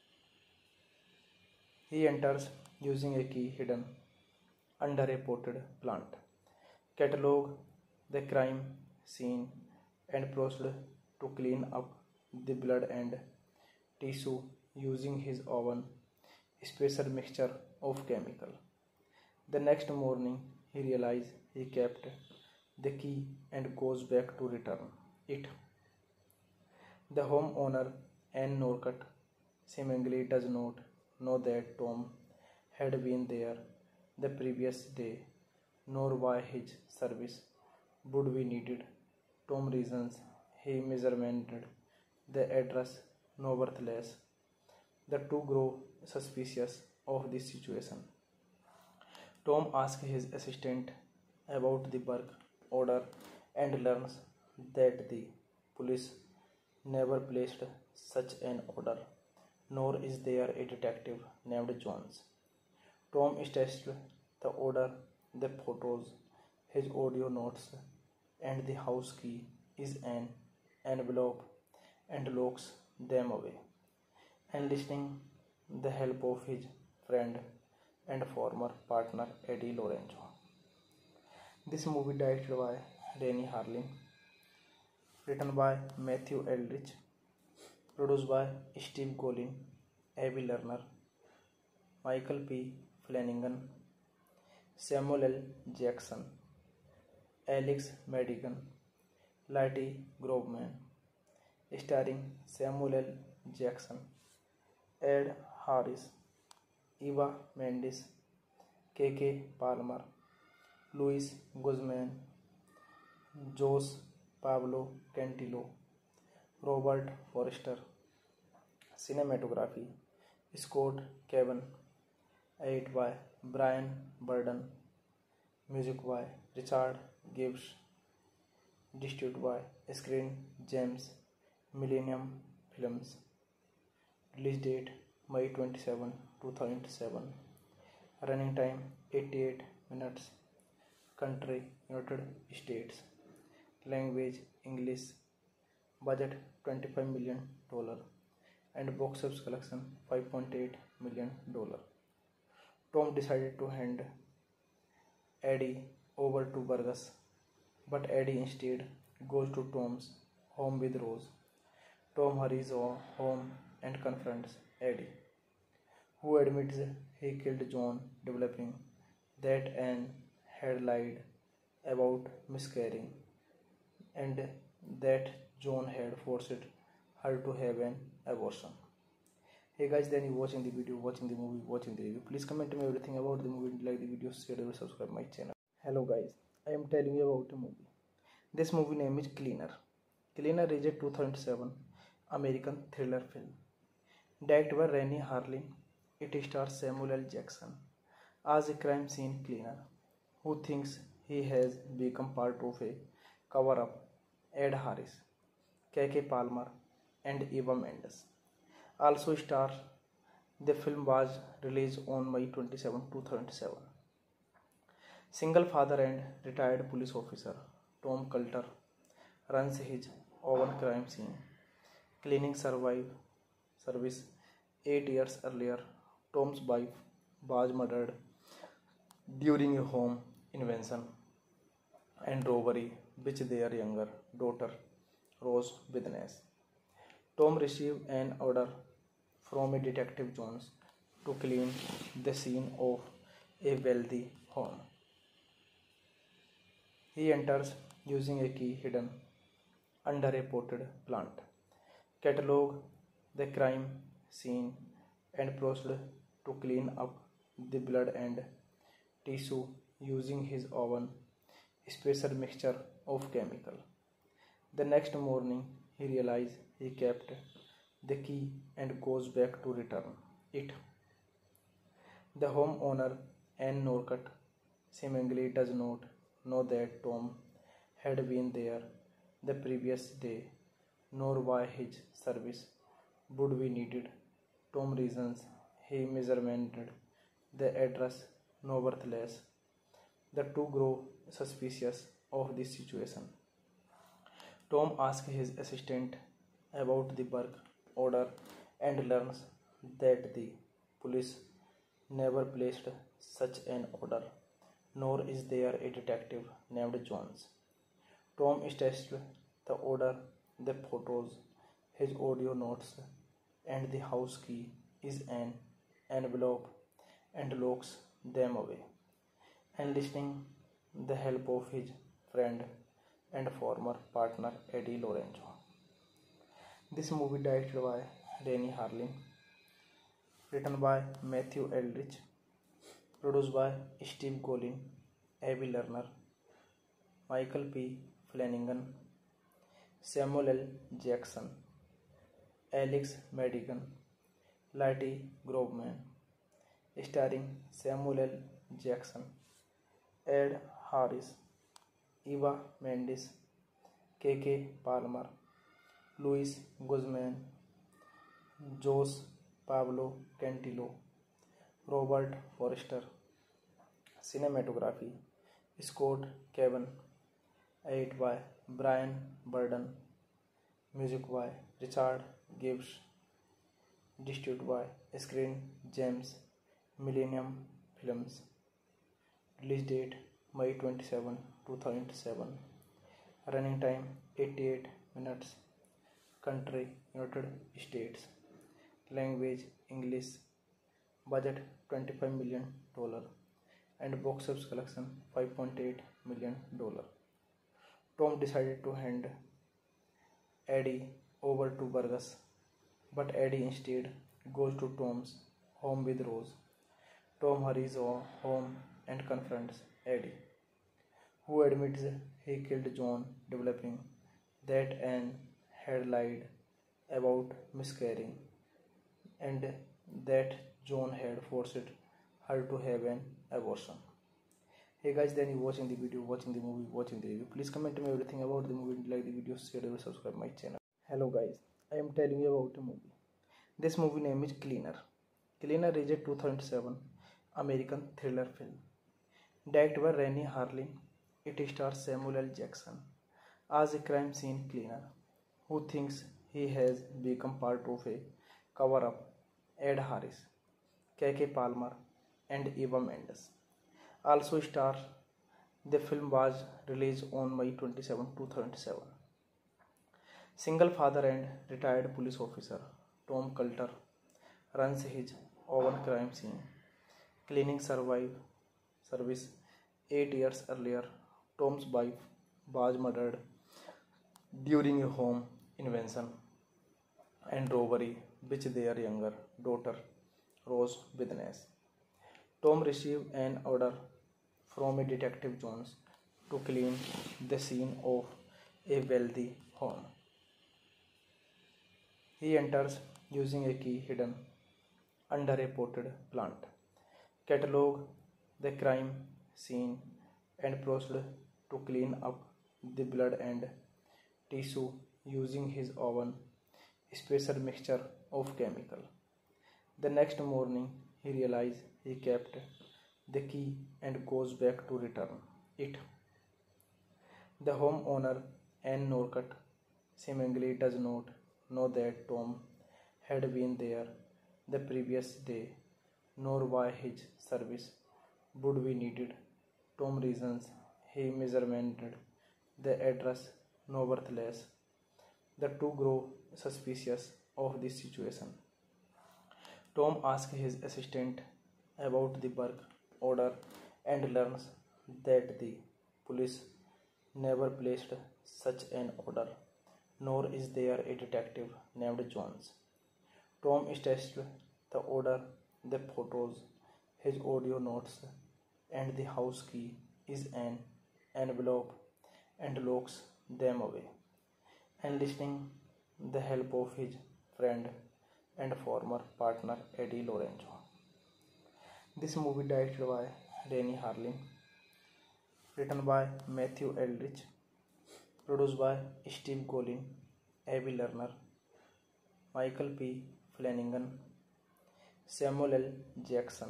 He enters using a key hidden under a potted plant, catalog the crime scene, and proceed to clean up the blood and tissue using his own special mixture of chemical. The next morning, he realizes he kept the key and goes back to return it. The homeowner, Anne Norcutt, seemingly does not know that Tom had been there the previous day, nor why his service would be needed. Tom reasons he misremembered the address nevertheless. The two grow suspicious of this situation. Tom asks his assistant about the work order and learns that the police never placed such an order, nor is there a detective named Jones. Tom tests the order, the photos, his audio notes, and the house key is an envelope and locks them away, enlisting the help of his friend and former partner Eddie Lorenzo. This movie directed by Rennie Harlin, written by Matthew Eldridge, produced by Steve Golin, Abby Lerner, Michael P. Flanagan, Samuel L. Jackson, Alex Madigan, Lottie Groveman, starring Samuel L. Jackson, Ed Harris, Eva Mendes, K K Palmer, Luis Guzman, Jose Pablo Cantillo, Robert Forster. Cinematography Scott Cavan, edit by Brian Burden, music by Richard Gibbs, distributed by Screen Gems, Millennium Films. Release date May twenty-seventh, two thousand seven. Running time eighty-eight minutes. Country United States. Language English. Budget twenty-five million dollars and box office collection five point eight million dollars. Tom decided to hand Eddie over to Burgess, but Eddie instead goes to Tom's home with Rose. Tom hurries home and confronts Eddie, who admits he killed John, developing that Anne had lied about miscarrying and that John had forced her to have an abortion. Hey guys, then you watching the video, watching the movie, watching the review. Please comment to me everything about the movie, like the video, share and subscribe my channel. Hello guys, I am telling you about a movie. This movie name is Cleaner. Cleaner is a two thousand seven American thriller film. Directed by Rennie Harlin, it stars Samuel L. Jackson as a crime scene cleaner who thinks he has become part of a cover-up. Ed Harris, K K Palmer, and Eva Mendes also star. The film was released on May twenty-seventh, two thousand seven. Single father and retired police officer Tom Coulter runs his own crime scene cleaning survive service. Eight years earlier, Tom's wife was murdered during a home invasion and robbery which their younger daughter Rose witnessed. Tom received an order from a detective Jones to clean the scene of a wealthy home. He enters using a key hidden under a potted plant, catalog the crime scene, and proceed to clean up the blood and tissue using his own special mixture of chemical. The next morning, he realizes he kept the key and goes back to return it. The homeowner, Anne Norcutt, seemingly does not know that Tom had been there the previous day, nor why his service would be needed. Tom reasons he misremembered the address nevertheless. The two grow suspicious of this situation. Tom asks his assistant about the work order and learns that the police never placed such an order, nor is there a detective named Jones. Tom tests the order, the photos, his audio notes, and the house key is an envelope and locks them away, enlisting the help of his friend and former partner Eddie Lorenzo. This movie directed by Rennie Harlin, written by Matthew Eldridge, produced by Steve Golin, Abby Lerner, Michael P. Flanagan, Samuel L. Jackson, Alex Madigan, Letty Groveman, starring Samuel L. Jackson, Ed Harris, Eva Mendes, K K Palmer, Luis Guzman, Jose Pablo Cantillo, Robert Forster. Cinematography Scott Cavan, edit by Brian Burden, music by Richard Gibbs, distributed by Screen Gems Millennium Films. Release date May twenty-seventh, two thousand seven. Running time eighty-eight minutes. Country United States. Language English. Budget twenty-five million dollars and box office collection five point eight million dollars. Tom decided to hand Eddie over to Burgess, but Eddie instead goes to Tom's home with Rose. Tom hurries home and confronts Eddie, who admits he killed John, developing that Anne had lied about miscarrying and that John had forced her to have an abortion. Hey guys, then you watching the video, watching the movie, watching the review. Please comment to me everything about the movie, like the video, share and subscribe my channel. Hello guys, I am telling you about a movie. This movie name is Cleaner. Cleaner is a two thousand seven American thriller film. Directed by Rennie Harlin, it stars Samuel L. Jackson as a crime scene cleaner who thinks he has become part of a cover-up. Ed Harris, K K Palmer, and Eva Mendes also star. The film was released on May twenty-seventh, two thousand seven. Single father and retired police officer Tom Coulter runs his own crime scene cleaning survive service. Eight years earlier, Tom's wife was murdered during a home invasion and robbery which their younger daughter Rose witnessed. Tom received an order from a detective Jones to clean the scene of a wealthy home. He enters using a key hidden under a potted plant, catalog the crime scene, and proceed to clean up the blood and tissue using his own special mixture of chemical. The next morning, he realizes he kept the key and goes back to return it. The homeowner, Anne Norcutt, seemingly does not know that Tom had been there the previous day, nor why his service would be needed. Tom reasons he misremembered the address, nevertheless. The two grow suspicious of this situation. Tom asks his assistant about the work order and learns that the police never placed such an order, nor is there a detective named Jones. Tom tests the order, the photos, his audio notes, and the house key is an envelope and locks them away, enlisting the help of his friend and former partner Eddie Lorenzo. This movie directed by Rennie Harlin, written by Matthew Eldridge, produced by Steve Golin, Abby Lerner, Michael P. Flanagan, Samuel L. Jackson,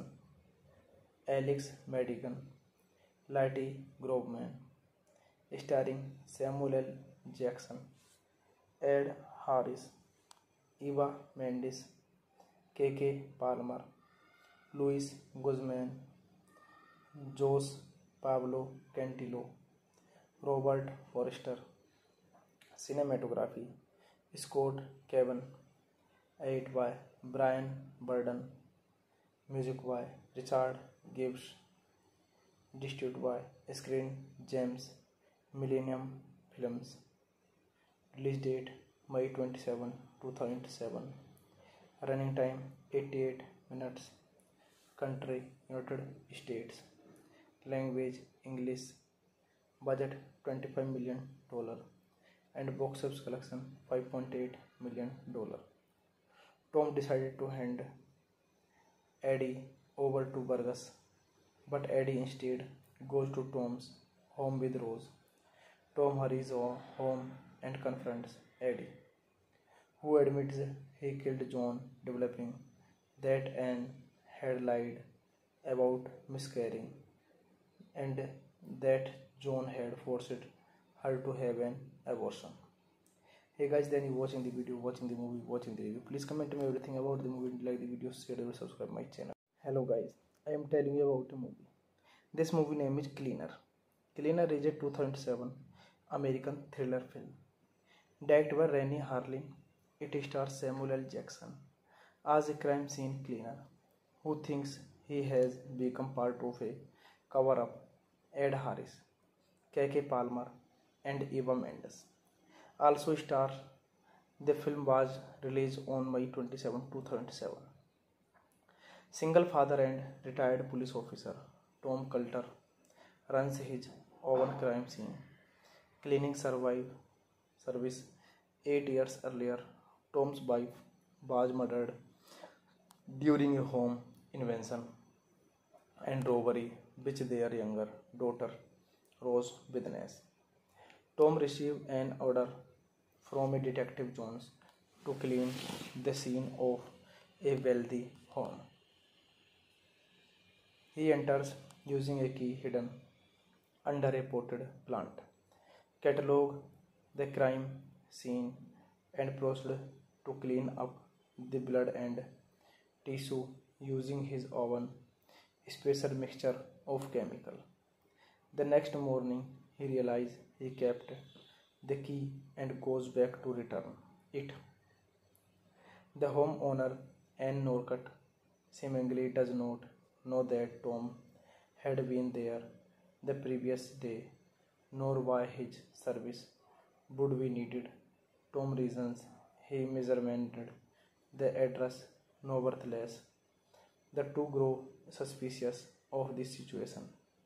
Alex Madigan, Letty Groveman, starring Samuel L. Jackson, Ed Harris, Eva Mendes, K K Palmer, Luis Guzman, Jose Pablo Cantillo, Robert Forster. Cinematography Scott Cavan, edit by Brian Burden, music by Richard Gibbs, distributed by Screen Gems Millennium Films. Release date May twenty-seventh, two thousand seven. Running time eighty-eight minutes. Country United States. Language English. Budget twenty-five million dollars and box office collection five point eight million dollars. Tom decided to hand Eddie over to Burgess, but Eddie instead goes to Tom's home with Rose. Tom hurries home and confronts Eddie, who admits he killed John, developing that Anne had lied about miscarrying and that John had forced her to have an abortion. Hey guys, then you watching the video, watching the movie, watching the review. Please comment to me everything about the movie, like the video, share and subscribe my channel. Hello guys, I am telling you about a movie. This movie name is Cleaner. Cleaner is a two thousand seven American thriller film. Directed by Rennie Harlin, it stars Samuel L. Jackson as a crime scene cleaner who thinks he has become part of a cover-up. Ed Harris, Keke Palmer, and Eva Mendes also star. The film was released on May twenty-seventh, two thousand seven. Single father and retired police officer Tom Coulter runs his own crime scene cleaning survive service. Eight years earlier, Tom's wife was murdered during a home invasion and robbery which their younger daughter Rose witnessed. Tom received an order from a detective Jones to clean the scene of a wealthy home. He enters using a key hidden under a potted plant, catalog the crime scene, and proceed to clean up the blood and tissue using his own special mixture of chemical. The next morning, he realizes he kept the key and goes back to return it. The homeowner, Anne Norcutt, seemingly does not know that Tom had been there the previous day, nor why his service would be needed. Tom reasons he misremembered the address, nevertheless. The two grow suspicious of this situation.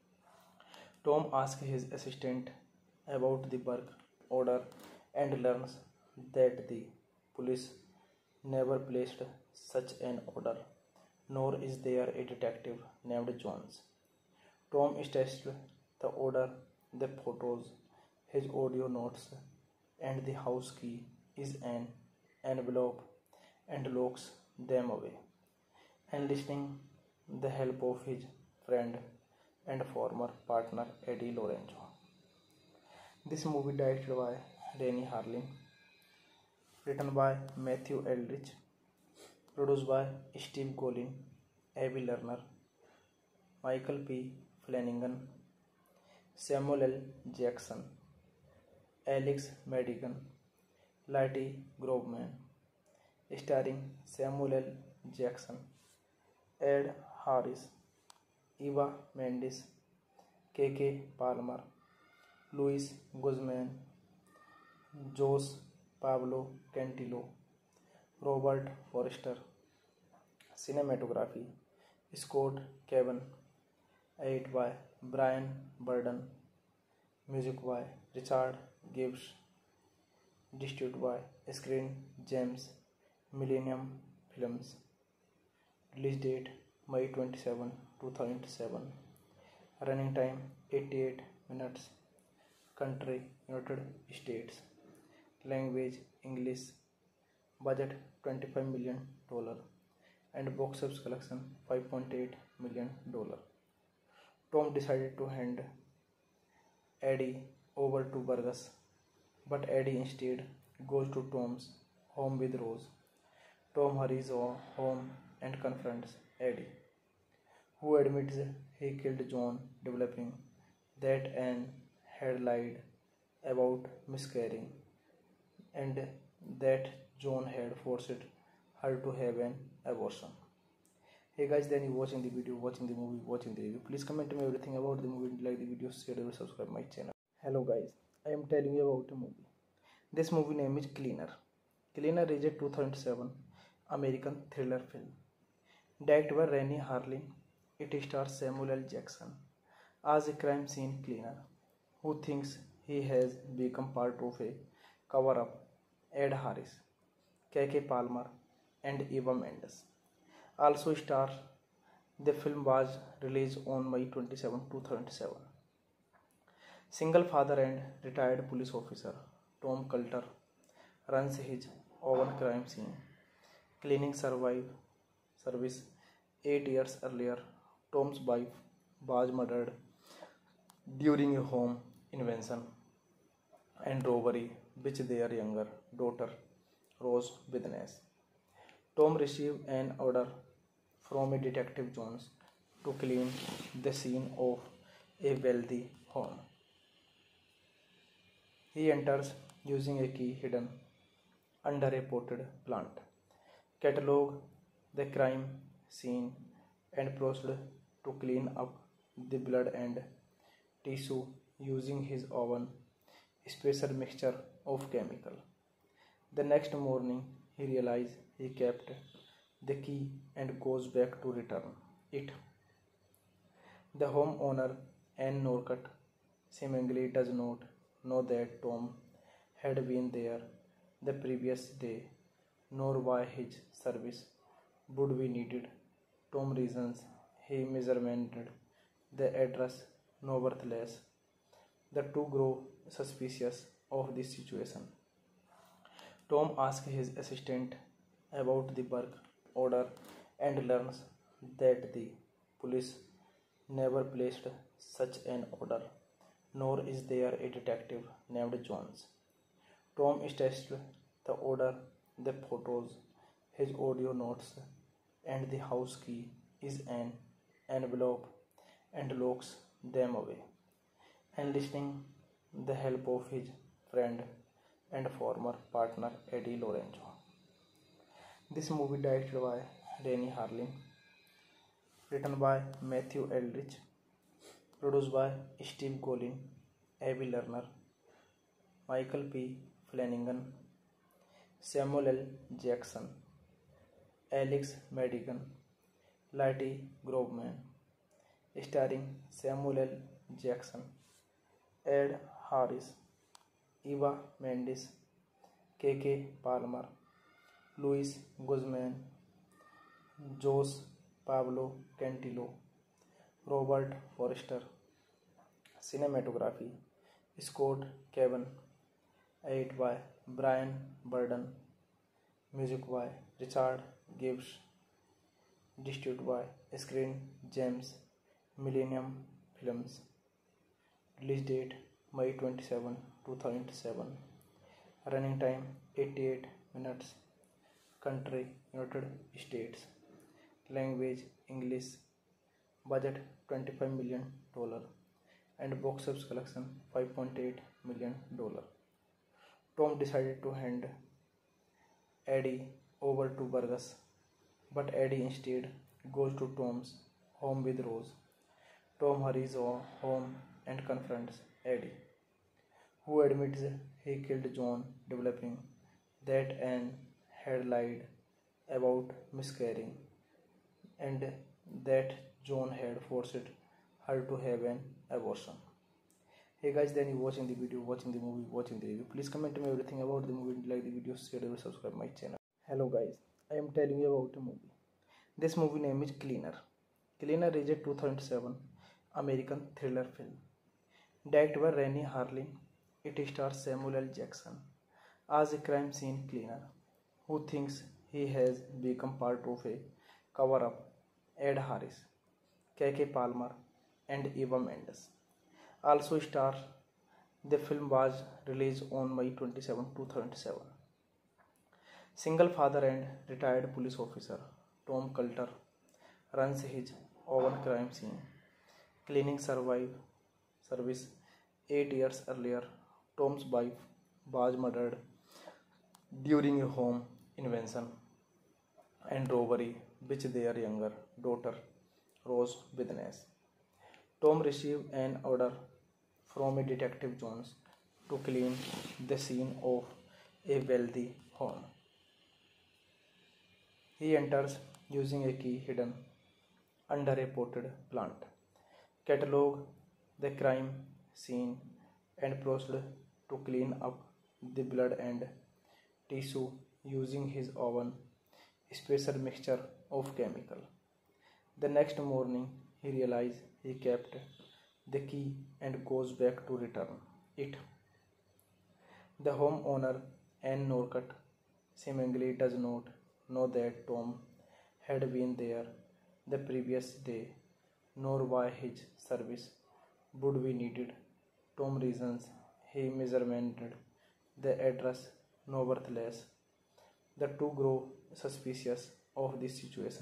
Tom asks his assistant about the work order and learns that the police never placed such an order, nor is there a detective named Jones. Tom tests the order, the photos, his audio notes, and the house key is an envelope and locks them away, enlisting the help of his friend and former partner Eddie Lorenzo. This movie directed by Rennie Harlin, written by Matthew Eldridge, produced by Steve Golin, Abby Lerner, Michael P. Flanagan, Samuel L. Jackson, Alex Madigan, Lottie Groveman, starring Samuel L. Jackson, Ed Harris, Eva Mendes, K K Palmer, Luis Guzman, Jose Pablo Cantillo, Robert Forster. Cinematography Scott Cavan, edited by Brian Burden, music by Richard Gibbs, distributed by Screen Gems Millennium Films. Release date May twenty-seventh, two thousand seven. Running time eighty-eight minutes. Country United States. Language English. Budget twenty-five million dollars and box office collection five point eight million dollars. Tom decided to hand Eddie over to Burgess, but Eddie instead goes to Tom's home with Rose. Tom hurries home and confronts Eddie, who admits he killed John, developing that Anne had lied about miscarrying and that John had forced her to have an abortion. Hey guys, then you watching the video, watching the movie, watching the review. Please comment to me everything about the movie, like the video, share and subscribe my channel. Hello guys, I am telling you about a movie. This movie name is Cleaner. Cleaner is a two thousand seven American thriller film. Directed by Rennie Harlin, it stars Samuel L. Jackson as a crime scene cleaner who thinks he has become part of a cover-up. Ed Harris, K K Palmer, and Eva Mendes. Also star. The film was released on May twenty-seventh, two thousand seven. Single father and retired police officer Tom Coulter runs his own crime scene cleaning survive service. Eight years earlier, Tom's wife was murdered during a home invasion and robbery which their younger daughter Rose witnessed. Tom received an order from a detective Jones to clean the scene of a wealthy home. He enters using a key hidden under a potted plant, catalog the crime scene, and proceed to clean up the blood and tissue using his own special mixture of chemical. The next morning, he realizes he kept the key and goes back to return it. The homeowner, Anne Norcutt, seemingly does not know that Tom had been there the previous day, nor why his service would be needed. Tom reasons he misremembered the address, nevertheless. The two grow suspicious of this situation. Tom asks his assistant about the work order and learns that the police never placed such an order, nor is there a detective named Jones. Tom tests the order, the photos, his audio notes, and the house key is an envelope and locks them away, enlisting the help of his friend and former partner Eddie Lorenzo. This movie directed by Rennie Harlin, written by Matthew Eldridge, produced by Steve Golin, Avi Lerner, Michael P. Flanagan, Samuel L. Jackson, Alex Madigan, Lottie Groveman, starring Samuel L. Jackson, Ed Harris, Eva Mendes, K K Palmer, Luis Guzman, Jose Pablo Cantillo, Robert Forster. Cinematography Scott Cavan, edited by Brian Burden, music by Richard Gibbs, distributed by Screen Gems Millennium Films. Release date May twenty-seventh, two thousand seven. Running time eighty-eight minutes. Country United States. Language English. Budget twenty-five million dollars and box office collection five point eight million dollars. Tom decided to hand Eddie over to Burgess, but Eddie instead goes to Tom's home with Rose. Tom hurries home and confronts Eddie, who admits he killed John, developing that Anne had lied about miscarrying and that John had forced her to have an abortion. Hey guys, then you watching the video, watching the movie, watching the review. Please comment to me everything about the movie, like the video, share and subscribe my channel. Hello guys, I am telling you about a movie. This movie name is Cleaner. Cleaner is a two thousand seven American thriller film. Directed by Rennie Harlin, it stars Samuel L. Jackson as a crime scene cleaner who thinks he has become part of a cover-up. Ed Harris, K K Palmer, and Eva Mendes. Also star. The film was released on May twenty-seventh, two thousand seven. Single father and retired police officer Tom Coulter runs his own crime scene cleaning survive service. Eight years earlier, Tom's wife was murdered during a home invasion and robbery which their younger daughter Rose witnessed. Tom received an order from a detective Jones to clean the scene of a wealthy home. He enters using a key hidden under a potted plant, catalog the crime scene, and proceed to clean up the blood and tissue using his own special mixture of chemical. The next morning, he realizes he kept the key and goes back to return it. The homeowner, Anne Norcutt, seemingly does not know that Tom had been there the previous day, nor why his service would be needed. Tom reasons he misremembered the address, nevertheless. The two grow suspicious of this situation.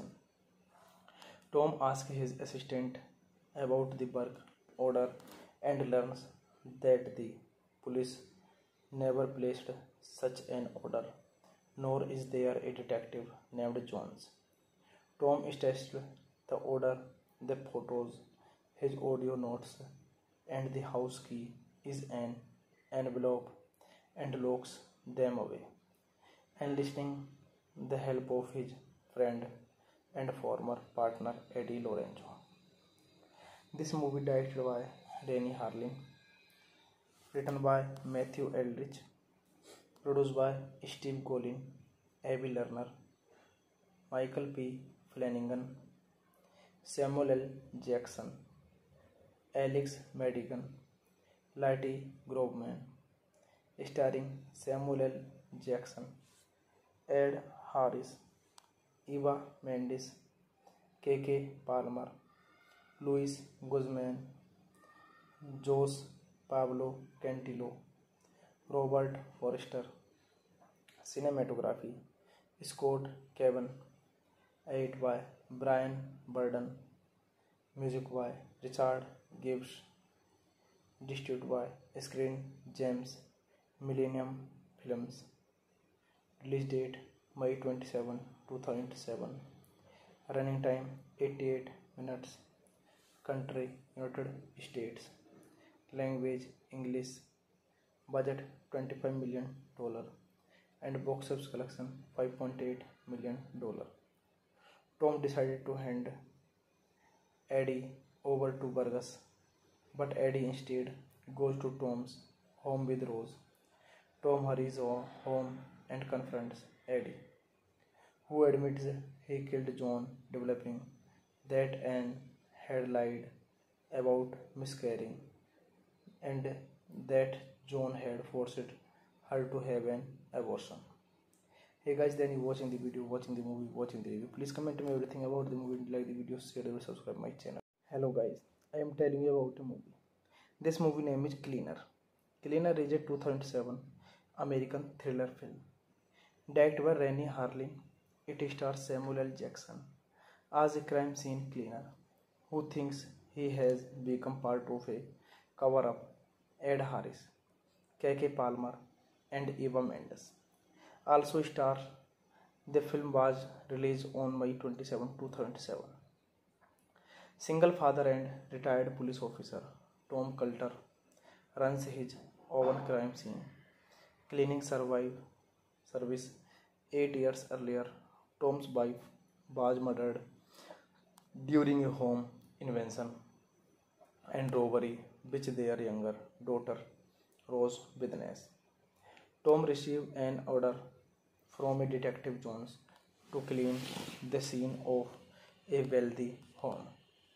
Tom asks his assistant about the work order and learns that the police never placed such an order, nor is there a detective named Jones. Tom tests the order, the photos, his audio notes, and the house key is an envelope and locks them away, enlisting the help of his friend and former partner Eddie Lorenzo. This movie directed by Rennie Harlin, written by Matthew Eldridge, produced by Steve Golin, Abby Lerner, Michael P. Flanagan, Samuel L. Jackson, Alex Madigan, Lottie Groveman, starring Samuel L. Jackson, Ed Harris, Eva Mendes, K K Palmer, Luis Guzman, Jose Pablo Cantillo, Robert Forster. Cinematography Scott Cavan, edited by Brian Burden, music by Richard Gibbs, distributed by Screen Gems Millennium Films. Release date May twenty-seventh, two thousand seven. Running time eighty-eight minutes. Country United States. Language English. Budget twenty-five million dollars and box office collection five point eight million dollars. Tom decided to hand Eddie over to Burgess, but Eddie instead goes to Tom's home with Rose. Tom hurries home and confronts Eddie, who admits he killed John, developing that Anne had lied about miscarrying and that John had forced her to have an abortion. Hey guys, then you watching the video, watching the movie, watching the review. Please comment to me everything about the movie, like the video, share and subscribe my channel. Hello guys, I am telling you about a movie. This movie name is Cleaner. Cleaner is a two thousand seven American thriller film. Directed by Rennie Harlin, it stars Samuel L. Jackson as a crime scene cleaner who thinks he has become part of a cover-up. Ed Harris, K K Palmer, and Eva Mendes also star. The film was released on May twenty-seventh, two thousand seven. Single father and retired police officer Tom Coulter runs his own crime scene cleaning survive service. Eight years earlier, Tom's wife was murdered during a home invasion and robbery which their younger daughter Rose witnessed. Tom received an order from a detective Jones to clean the scene of a wealthy home.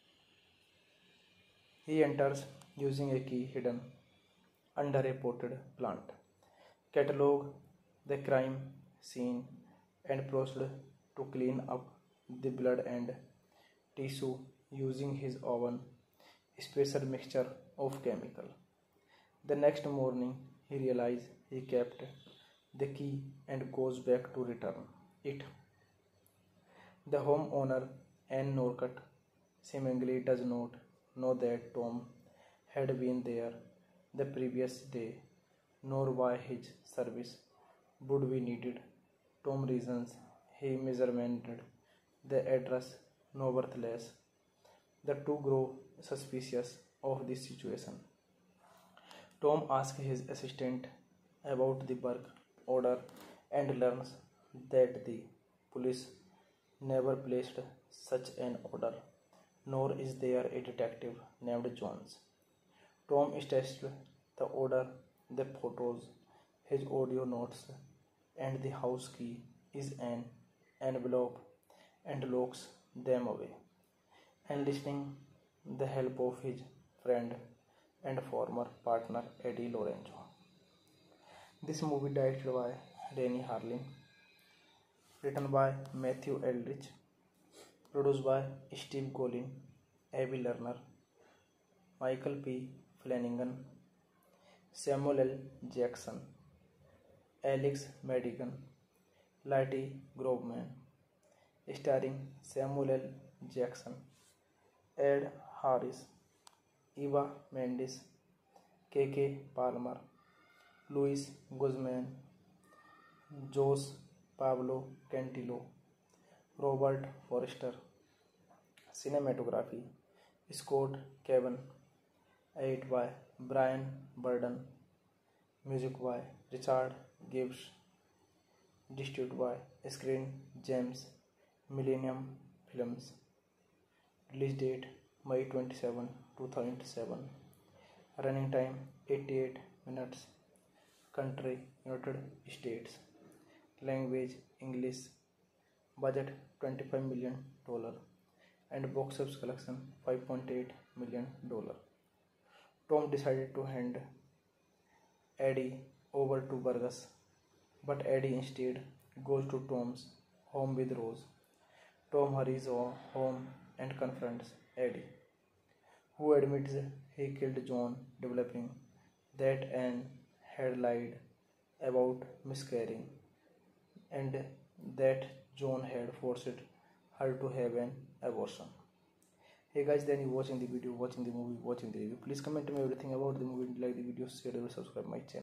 He enters using a key hidden under a potted plant, catalog the crime scene, and proceed to clean up the blood and tissue using his own special mixture of chemical. The next morning, he realizes he kept the key and goes back to return it. The homeowner, Anne Norcutt, seemingly does not know that Tom had been there the previous day, nor why his service would be needed. Tom reasons he misremembered the address, nevertheless. The two grow suspicious of this situation. Tom asks his assistant about the work order and learns that the police never placed such an order, nor is there a detective named Jones. Tom tests the order, the photos, his audio notes, and the house key is an envelope and locks them away, enlisting the help of his friend and former partner Eddie Lorenzo. This movie directed by Rennie Harlin, written by Matthew Eldridge, produced by Steve Golin, Avi Lerner, Michael P. Flanagan, Samuel L. Jackson, Alex Madigan, Lottie Grobman, starring Samuel L. Jackson, Ed Harris, Eva Mendes, K K Palmer, Luis Guzman, Jose Pablo Cantillo, Robert Forster. Cinematography Scott Cavan, edit by Brian Burden, music by Richard Gibbs, distributed by Screen Gems Millennium Films. Release date May twenty-seventh, two thousand seven. Running time eighty-eight minutes. Country United States. Language English. Budget twenty-five million dollars and box office collection five point eight million dollars. Tom decided to hand Eddie over to Burgess, but Eddie instead goes to Tom's home with Rose. Tom hurries home and confronts Eddie, who admits he killed John, developing that Anne had lied about miscarrying and that John had forced her to have an abortion. Hey guys, then you watching the video, watching the movie, watching the review. Please comment me everything about the movie, like the video, share and subscribe my channel.